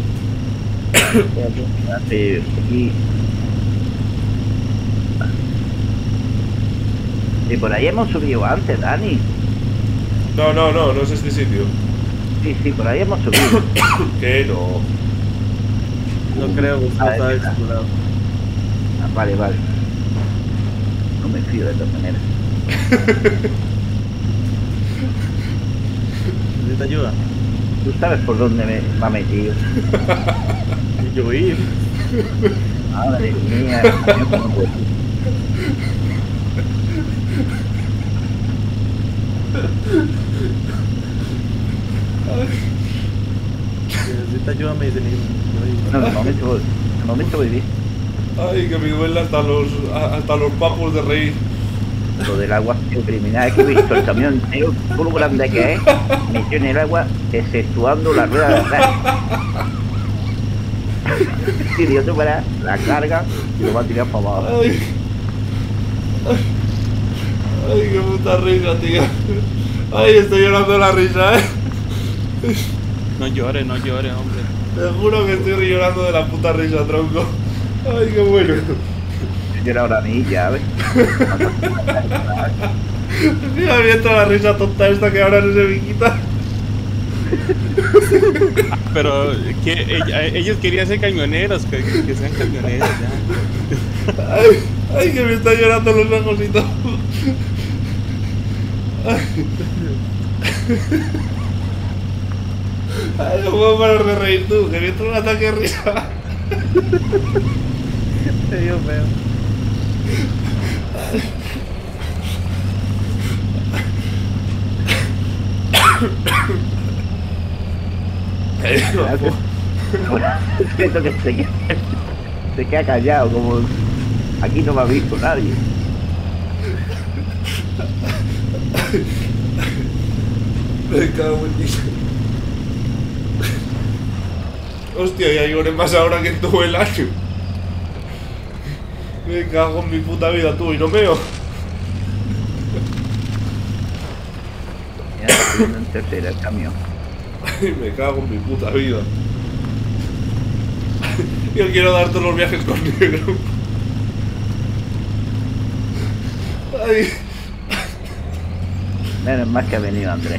Sí, aquí. Y por ahí hemos subido antes, Dani. No, no, no, no es este sitio. Sí, sí, por ahí hemos subido. Que no. No creo que Ah, usted está es verdad. explorado. Ah, vale, vale. No me fío de todas maneras. ¿Necesita ayuda? Tú sabes por dónde me, me ha metido. Y yo ir. Madre mía. yo como puedo. Si necesita ayuda me dicen. y No, yo de momento, voy- de momento voy bien. Ay, que me duele hasta los, hasta los papos de reír. Lo del agua es criminal, es que he visto el camión entero, todo lo grande que es, metió en el agua, exceptuando la rueda de atrás. Si Dios te para, la carga y lo va a tirar para abajo. Ay, ay, qué puta risa, tío. Ay, estoy llorando de la risa, eh. No llores, no llores, hombre. Te juro que estoy llorando de la puta risa, tronco. Ay, qué bueno. Yo era ahora ni ya, ¿ves? Mira, me entra la risa tonta esta que ahora no se me quita. Pero que ella- ellos querían ser camioneros, que, que sean camioneros ya. Ay, ay, que me están llorando los ojos y todo. Ay, ay, no puedo parar de reír tú, que me entra un ataque de risa. Dios mío. Siento que se queda, se queda callado, como aquí no me ha visto nadie. Me cago en ti. Hostia, ya lloré más ahora que en todo el año. Me cago en mi puta vida, tú, y no veo. Ya está subiendo en tercera el camión. Ay, me cago en mi puta vida. Yo quiero dar todos los viajes con negro. Ay. Menos mal que ha venido Andrés.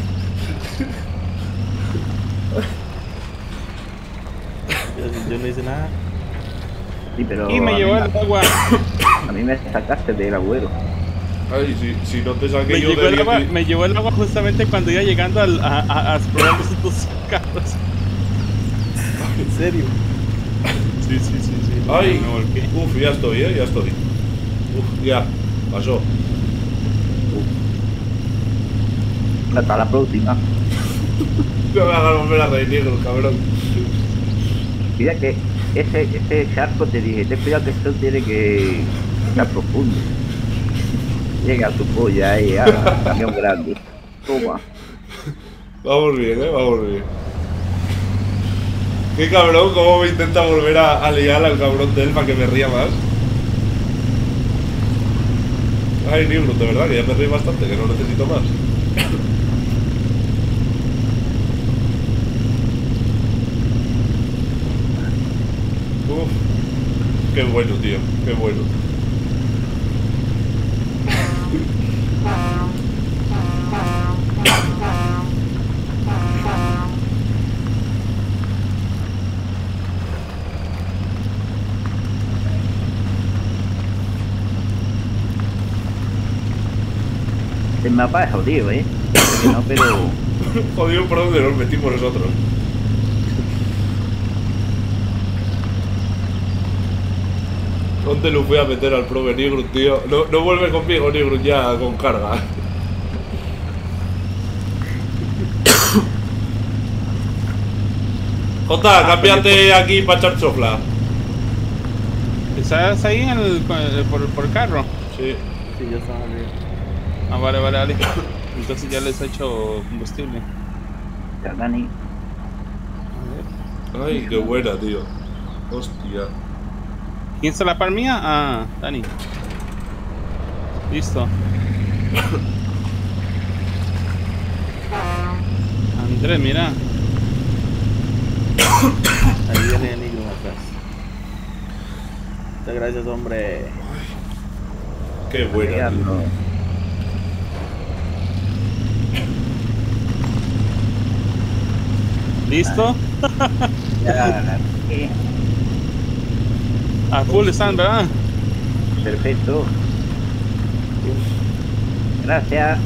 Yo, yo no hice nada. Sí, pero Y me a llevó mí, el agua. a mí me sacaste del agüero. Ay, si, si no te saqué Me yo llevó, de el agua diez- me llevó el agua justamente cuando iba llegando al, a, a, a explorar los otros carros. ¿En serio? Sí, sí, sí, sí. Ay, Me volqué. uf, ya estoy, eh, ya estoy. Uf, ya, pasó. Hasta la próxima. No me hagas volver a reír, negro, cabrón. Mira que ese, ese charco te dije, ten cuidado que esto tiene que estar profundo. Llega a tu polla ahí, a camión grande. Toma. Vamos bien, eh, vamos bien. Qué cabrón, cómo me intenta volver a, a liar al cabrón de él para que me ría más. Ay, negro, de verdad que ya me reí bastante, que no necesito más. Uf, qué bueno, tío, qué bueno. El mapa es jodido, ¿eh? Parece que no, pero Jodido por donde nos metimos nosotros. ¿Dónde lo fui a meter al prove negro, tío? No, no vuelve conmigo, negro, ya con carga. Jota, cámbiate aquí para echar chofla. ¿Estás ahí en el, por, por el carro? Sí. Sí, yo estaba arriba. Ah, vale, vale, vale. Entonces ya les he hecho combustible. ya Dani, A ver. Ay, qué buena, tío. Hostia. ¿Quién está la par mía? Ah, Dani. Listo. Andrés, mira. Ahí viene el negro atrás. Muchas gracias, hombre. Qué buena, ya tío. no. ¿Listo? Ya, eh, A full están, ¿verdad? perfecto. Gracias.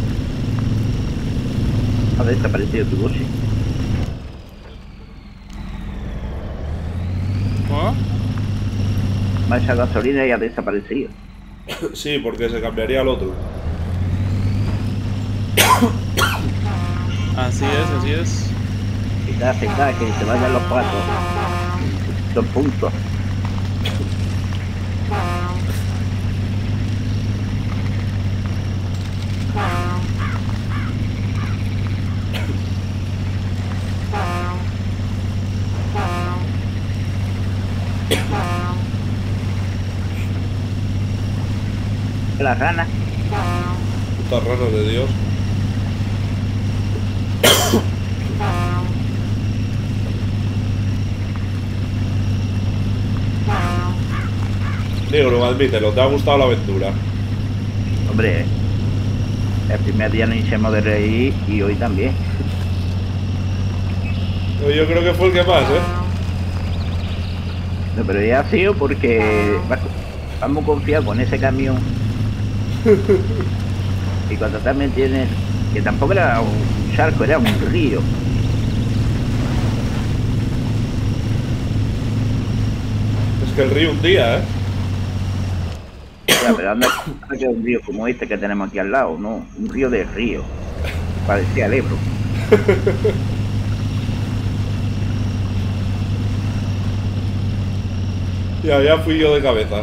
Ha desaparecido tu coche. ¿Oh? Va esa gasolina y ha desaparecido. Sí, porque se cambiaría al otro. Así es, así es. Quita, quita, que se vayan los patos. Dos puntos. las ranas. Putas ranas de Dios. Negro, admítelo, te ha gustado la aventura. Hombre, el primer día nos hicimos de reír y hoy también. Yo creo que fue el que más, ¿eh? No, pero ya ha sido porque vamos confiados con ese camión. Y cuando también tienes, que tampoco era un charco, era un río. Es que el río un día, ¿eh? Ya, pero anda, anda que un río como este que tenemos aquí al lado, ¿no? Un río de río. Parecía el Ebro. Ya, ya fui yo de cabeza.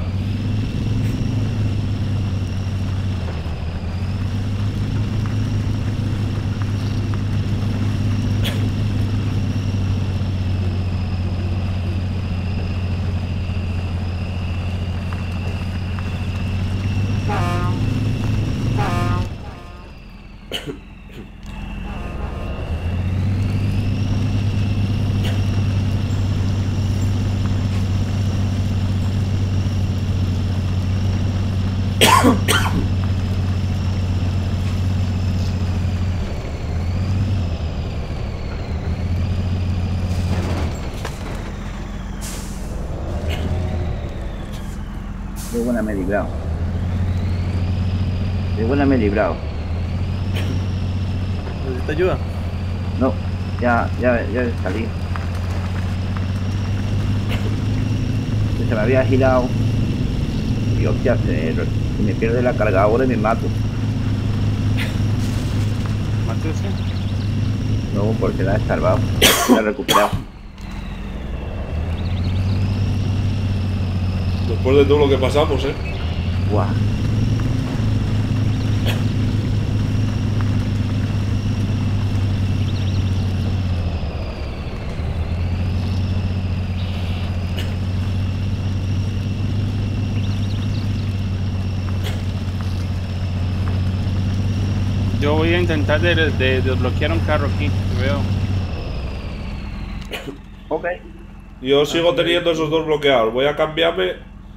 Qué buena me he librado. Qué buena me he librado. ¿Necesita ayuda? No, ya, ya, ya salí. Se me había girado. Y hostia, se, se me pierde la carga ahora y me mato. Mátese. No, porque la he salvado. La he recuperado. Después de todo lo que pasamos, ¿eh? Guau. Yo voy a intentar de, de, de desbloquear un carro aquí, que veo. Ok. Yo sigo teniendo esos dos bloqueados. Voy a cambiarme.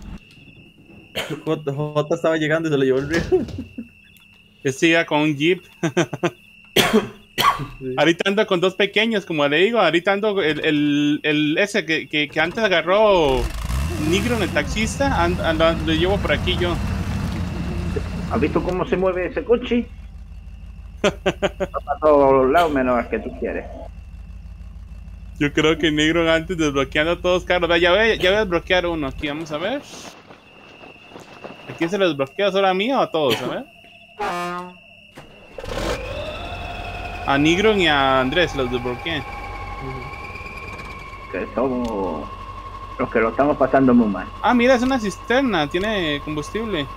J, J estaba llegando y se lo llevó el río. Que siga con un jeep. Sí. Ahorita ando con dos pequeños, como le digo. Ahorita ando el, el, el ese que, que, que antes agarró Nigro, el taxista. And, and, lo llevo por aquí yo. ¿Has visto cómo se mueve ese coche? Va para todos los lados menos al que tú quieres. Yo creo que Negro antes desbloqueando todos los carros. Ya voy, ya voy a desbloquear uno aquí, vamos a ver. ¿A quién se lo desbloquea? ¿Solo a mí o a todos? A ver. A Negro y a Andrés los desbloqueé. Que somos los que lo estamos pasando muy mal. Ah, mira, es una cisterna, tiene combustible.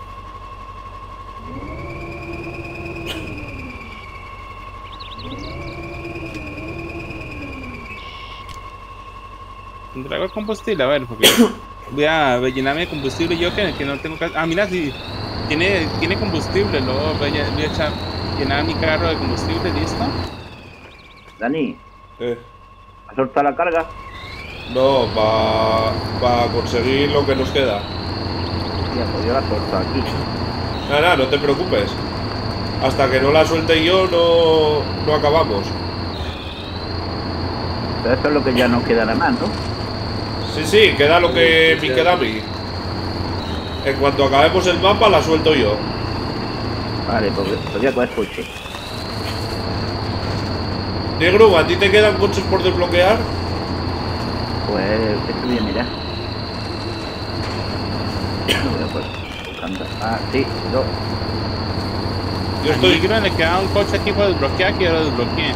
¿Tendrá algo de combustible? A ver, porque voy a llenarme de combustible yo que, que no tengo que... Ah, mira, si tiene, tiene combustible, luego voy a, voy a echar, llenar mi carro de combustible, ¿listo? Dani, Eh. ¿has soltado la carga? No, para pa conseguir lo que nos queda. Ya, pues yo la suelto aquí. Nada, nada, no te preocupes. Hasta que no la suelte yo, no, no acabamos. Pero eso es lo que ya nos queda nada más, ¿no? Sí, sí, queda lo que me queda a mí. En cuanto acabemos el mapa, la suelto yo. Vale, pues podría coger coche. Negro, ¿a ti te quedan coches por desbloquear? Pues esto voy a mirar. Voy a pues, buscando. Ah, sí, dos. Yo A estoy... Negro le queda un coche aquí por desbloquear que yo lo desbloqueé.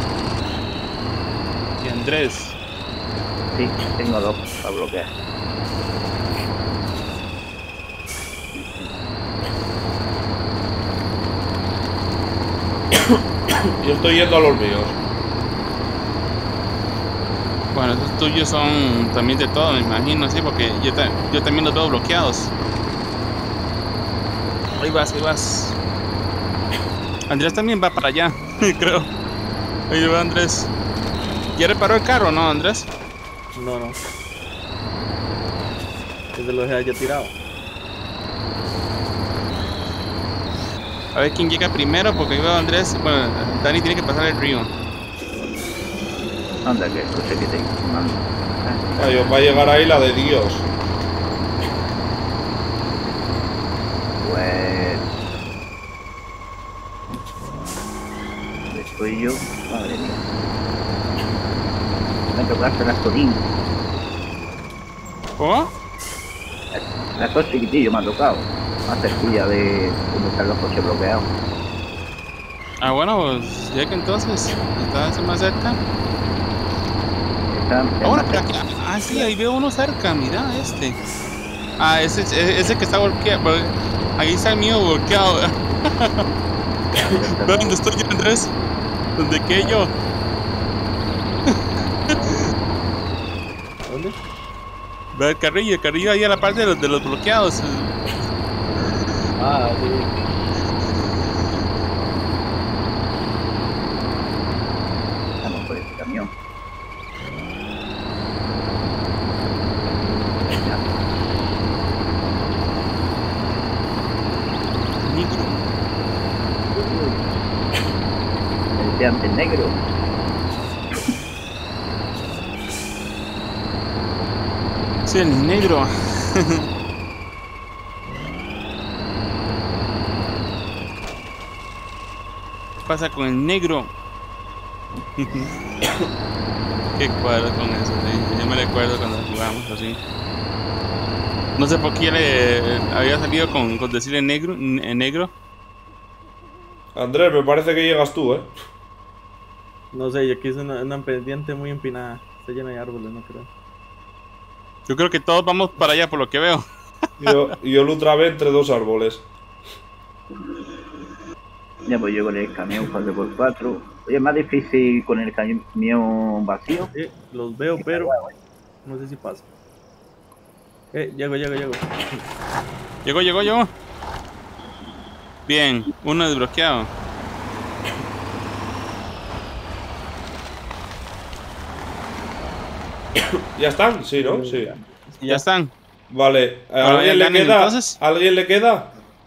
Y Andrés. Sí, tengo dos para bloquear. Yo estoy yendo a los míos. Bueno, estos tuyos son también de todo, me imagino, sí, porque yo, ta yo también los veo bloqueados. Ahí vas, ahí vas. Andrés también va para allá, creo. Ahí va Andrés. ¿Ya reparó el carro, no, Andrés? No, no. Desde lo dejé ya tirado. A ver quién llega primero, porque yo veo a Andrés. Bueno, Dani tiene que pasar el río. Anda, que el coche que tengo. Ay, os va a llegar ahí la de Dios. Pues... Estoy yo, madre mía. Me tocaste las codines. ¿Cómo? Las dos chiquitillos me han tocado. Más cerquilla de donde están los coches bloqueados. Ah, bueno, pues ya que entonces está más cerca. Están, Ah, bueno, pero aquí, ah, sí, ahí veo uno cerca, mira este. Ah, ese, ese, ese que está volteado. Ahí está el mío volteado. ¿Ve dónde estoy yo, Andrés? ¿Dónde qué yo? ¿Dónde? Ve el carrillo, el carrillo ahí a la parte de los, de los bloqueados. Ah, sí. Vamos por este camión. Negro. El de antes negro. Sí, el negro. ¿Qué pasa con el negro? Qué cuadro con eso, sí. Yo me recuerdo cuando jugábamos así. No sé por qué le había salido con, con decirle negro, en negro. Andrés, me parece que llegas tú, ¿eh? No sé, y aquí es una, una pendiente muy empinada. Está llena de árboles, no creo. Yo creo que todos vamos para allá por lo que veo. Yo, yo lo trabé entre dos árboles. Ya pues yo con el camión cuatro por cuatro. Oye, es más difícil con el camión vacío. Sí, los veo, pero no sé si pasa. Eh, llego, llego, llego. Llegó, llegó, llegó. Bien, uno desbloqueado. ¿Ya están? Sí, ¿no? Sí. Ya están. Vale, ¿a Ahora, alguien le Dani, queda? entonces. ¿A alguien le queda?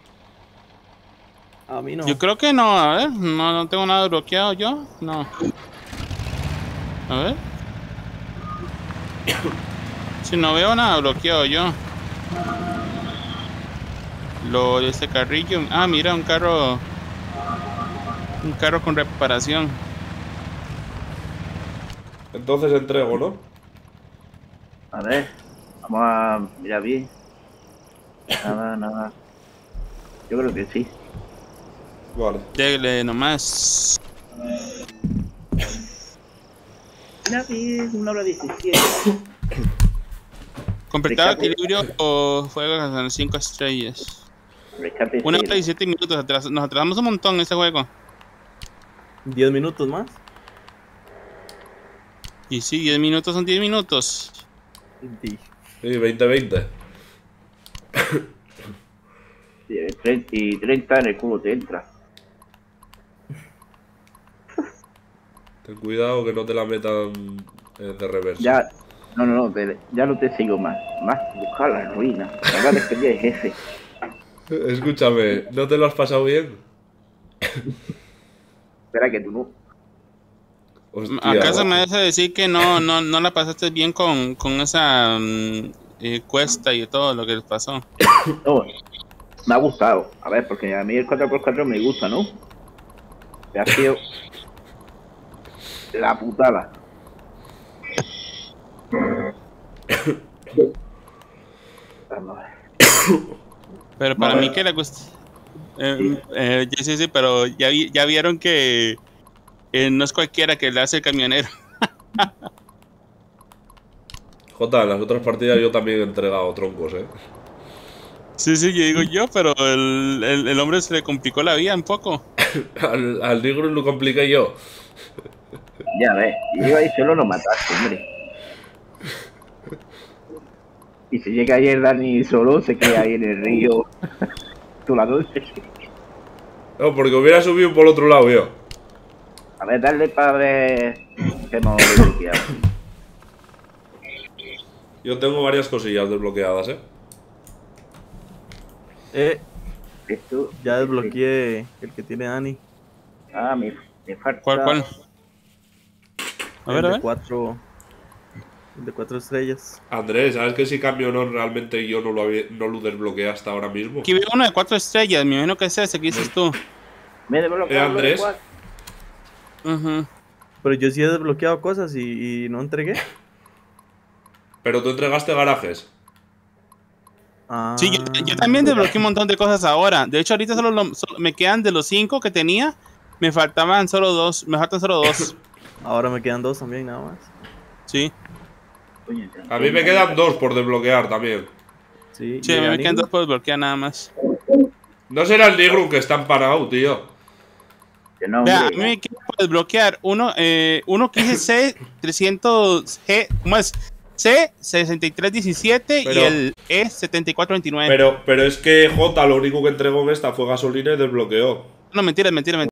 A mí no. Yo creo que no, a ver, no, no tengo nada bloqueado yo, no. A ver. Si no veo nada bloqueado yo. Lo de este carrillo. Ah, mira, un carro. Un carro con reparación. Entonces entrego, ¿no? A ver, vamos a mirar bien. Nada, nada. Yo creo que sí. Vale. Dele nomás. Mira bien, una hora diecisiete. Completado Rescate. equilibrio o juego a las cinco estrellas. Rescate Una hora cero. y diecisiete minutos. Atras nos atrasamos un montón en este juego. diez minutos más. Y sí, diez minutos son diez minutos. Sí. Sí, veinte veinte. Sí, treinta y treinta en el culo te entra. Ten cuidado que no te la metan eh, de reversa. Ya, no, no, no, te- ya no te sigo más. Más buscar la ruina. Acá despedí de jefe. Escúchame, ¿no te lo has pasado bien? Espera que tú no. Hostia, ¿Acaso macho. me vas a decir que no, no, no la pasaste bien con, con esa mm, eh, cuesta y todo lo que les pasó? No, me ha gustado. A ver, porque a mí el cuatro por cuatro me gusta, ¿no? Me ha sido la putada. Vamos a ver. Pero para No, mí no. que le gusta. Eh, eh, sí, sí, sí, pero ya, vi- ya vieron que eh, no es cualquiera que le hace el camionero. Jota, en las otras partidas yo también he entregado troncos, ¿eh? Sí, sí, yo digo yo, pero el, el, el hombre se le complicó la vida un poco. Al, al negro lo compliqué yo. Ya ves, y yo ahí solo lo mataste, hombre. Y si llega ahí el Dani solo, se queda ahí en el río. Tú la dulce. No, porque hubiera subido por el otro lado yo. A ver, dale para ver que hemos desbloqueado. Yo tengo varias cosillas desbloqueadas, ¿eh? Eh, Esto. ya desbloqueé el que tiene Dani. Ah, me, me falta. ¿Cuál, cuál? A ver, el a de ver. cuatro. El de cuatro estrellas. Andrés, ¿sabes que si cambio no realmente yo no lo, había, no lo desbloqueé hasta ahora mismo? Aquí veo uno de cuatro estrellas, me imagino que es ese que dices tú. Me he desbloqueado. Eh, Andrés. lo de cuatro. Ujú. Pero yo sí he desbloqueado cosas y, y no entregué. Pero tú entregaste garajes. Ah, Sí, yo, yo también desbloqueé un montón de cosas ahora. De hecho, ahorita solo, lo- solo me quedan de los cinco que tenía. Me faltaban solo dos. Me faltan solo dos. ahora me quedan dos también, nada más. Sí. Coño, A mí me quedan dos por desbloquear también. Sí, Sí, ¿y a mí me Dani? quedan dos por desbloquear nada más. No será el Nigrum que está empanado, tío. Que no, Vea, a hombre, mí me queda por desbloquear uno, eh, uno que dice C trescientos G, ¿cómo es? C sesenta y tres diecisiete y Pero- el E setenta y cuatro veintinueve. Pero, pero es que J lo único que entregó en esta fue gasolina y desbloqueó. No, mentira, mentira, mentira.